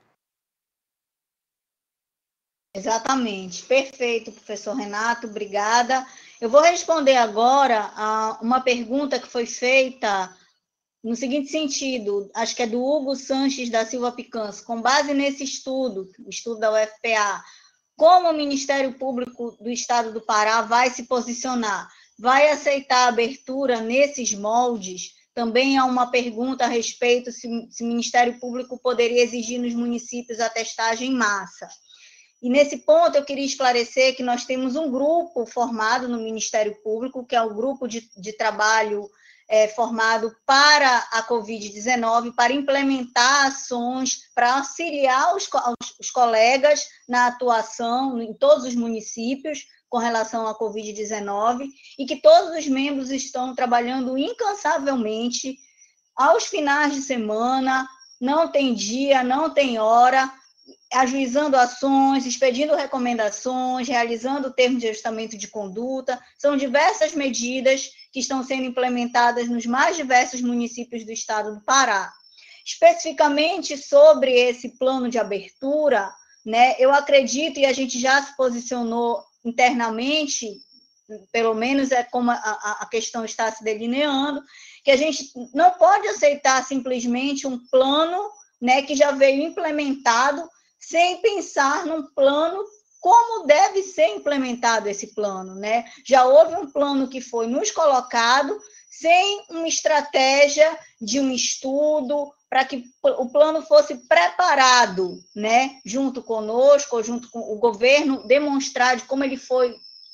Exatamente. Perfeito, professor Renato, obrigada. Eu vou responder agora a uma pergunta que foi feita no seguinte sentido, acho que é do Hugo Sanches da Silva Picanço, com base nesse estudo, o estudo da U F P A, como o Ministério Público do Estado do Pará vai se posicionar? Vai aceitar a abertura nesses moldes? Também há uma pergunta a respeito se, se o Ministério Público poderia exigir nos municípios a testagem em massa. E nesse ponto eu queria esclarecer que nós temos um grupo formado no Ministério Público, que é o grupo de, de trabalho é, formado para a covid dezenove, para implementar ações, para auxiliar os, os colegas na atuação em todos os municípios com relação à covid dezenove, e que todos os membros estão trabalhando incansavelmente, aos finais de semana, não tem dia, não tem hora, ajuizando ações, expedindo recomendações, realizando termos de ajustamento de conduta. São diversas medidas que estão sendo implementadas nos mais diversos municípios do estado do Pará. Especificamente sobre esse plano de abertura, né, eu acredito, e a gente já se posicionou internamente, pelo menos é como a, a questão está se delineando, que a gente não pode aceitar simplesmente um plano, né, que já veio implementado, sem pensar num plano, como deve ser implementado esse plano, né? Já houve um plano que foi nos colocado, sem uma estratégia de um estudo, para que o plano fosse preparado, né? Junto conosco, junto com o governo, demonstrar de como ele foi,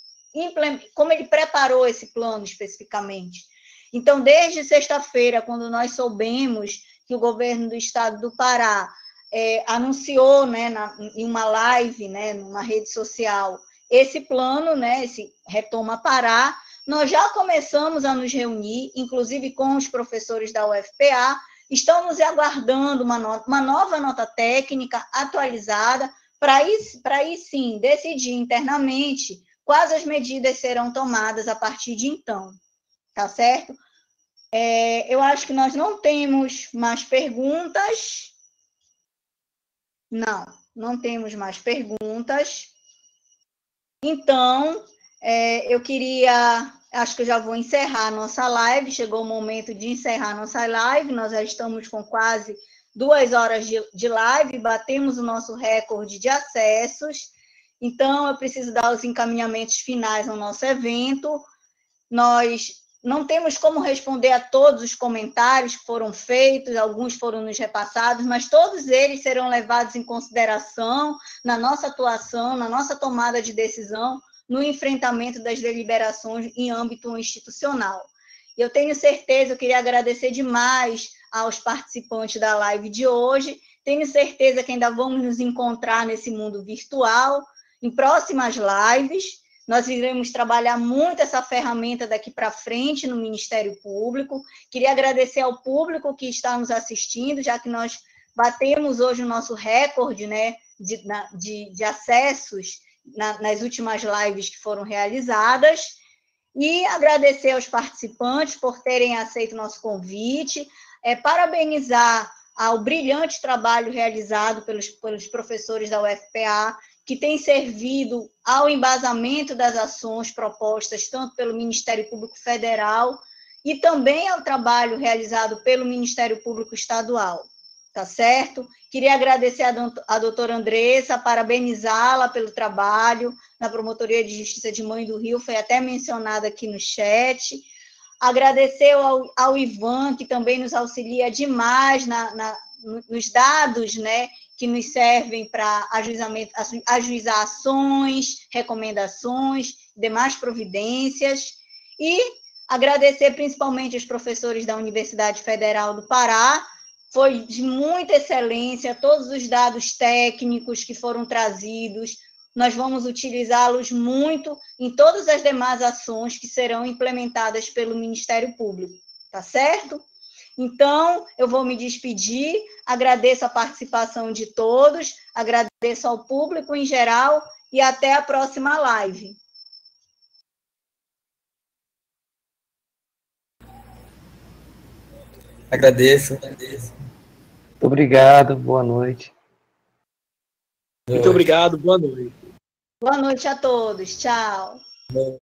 como ele preparou esse plano especificamente. Então, desde sexta-feira, quando nós soubemos que o governo do estado do Pará É, anunciou, né, na, em uma live, né, numa rede social, esse plano, né, esse Retoma Pará, nós já começamos a nos reunir, inclusive com os professores da U F P A, estamos aguardando uma, nota, uma nova nota técnica atualizada, para aí, para aí sim decidir internamente quais as medidas serão tomadas a partir de então, tá certo? É, eu acho que nós não temos mais perguntas. Não, não temos mais perguntas. Então, é, eu queria, acho que eu já vou encerrar a nossa live, chegou o momento de encerrar a nossa live, nós já estamos com quase duas horas de, de live, batemos o nosso recorde de acessos, então eu preciso dar os encaminhamentos finais ao nosso evento. Nós não temos como responder a todos os comentários que foram feitos, alguns foram nos repassados, mas todos eles serão levados em consideração na nossa atuação, na nossa tomada de decisão, no enfrentamento das deliberações em âmbito institucional. Eu tenho certeza, eu queria agradecer demais aos participantes da live de hoje, tenho certeza que ainda vamos nos encontrar nesse mundo virtual, em próximas lives. Nós iremos trabalhar muito essa ferramenta daqui para frente no Ministério Público. Queria agradecer ao público que está nos assistindo, já que nós batemos hoje o nosso recorde, né, de, de, de acessos na, nas últimas lives que foram realizadas. E agradecer aos participantes por terem aceito o nosso convite, é, parabenizar ao brilhante trabalho realizado pelos, pelos professores da U F P A, que tem servido ao embasamento das ações propostas tanto pelo Ministério Público Federal e também ao trabalho realizado pelo Ministério Público Estadual, tá certo? Queria agradecer a doutora Andressa, parabenizá-la pelo trabalho na Promotoria de Justiça de Mãe do Rio, foi até mencionada aqui no chat. Agradecer ao, ao Ivan, que também nos auxilia demais na, na, nos dados, né, que nos servem para ajuizar ações, recomendações, demais providências, e agradecer principalmente aos professores da Universidade Federal do Pará, foi de muita excelência, todos os dados técnicos que foram trazidos, nós vamos utilizá-los muito em todas as demais ações que serão implementadas pelo Ministério Público, tá certo? Então, eu vou me despedir, agradeço a participação de todos, agradeço ao público em geral e até a próxima live. Agradeço, agradeço. Muito obrigado, boa noite. Muito obrigado, boa noite. Boa noite a todos, tchau. Boa.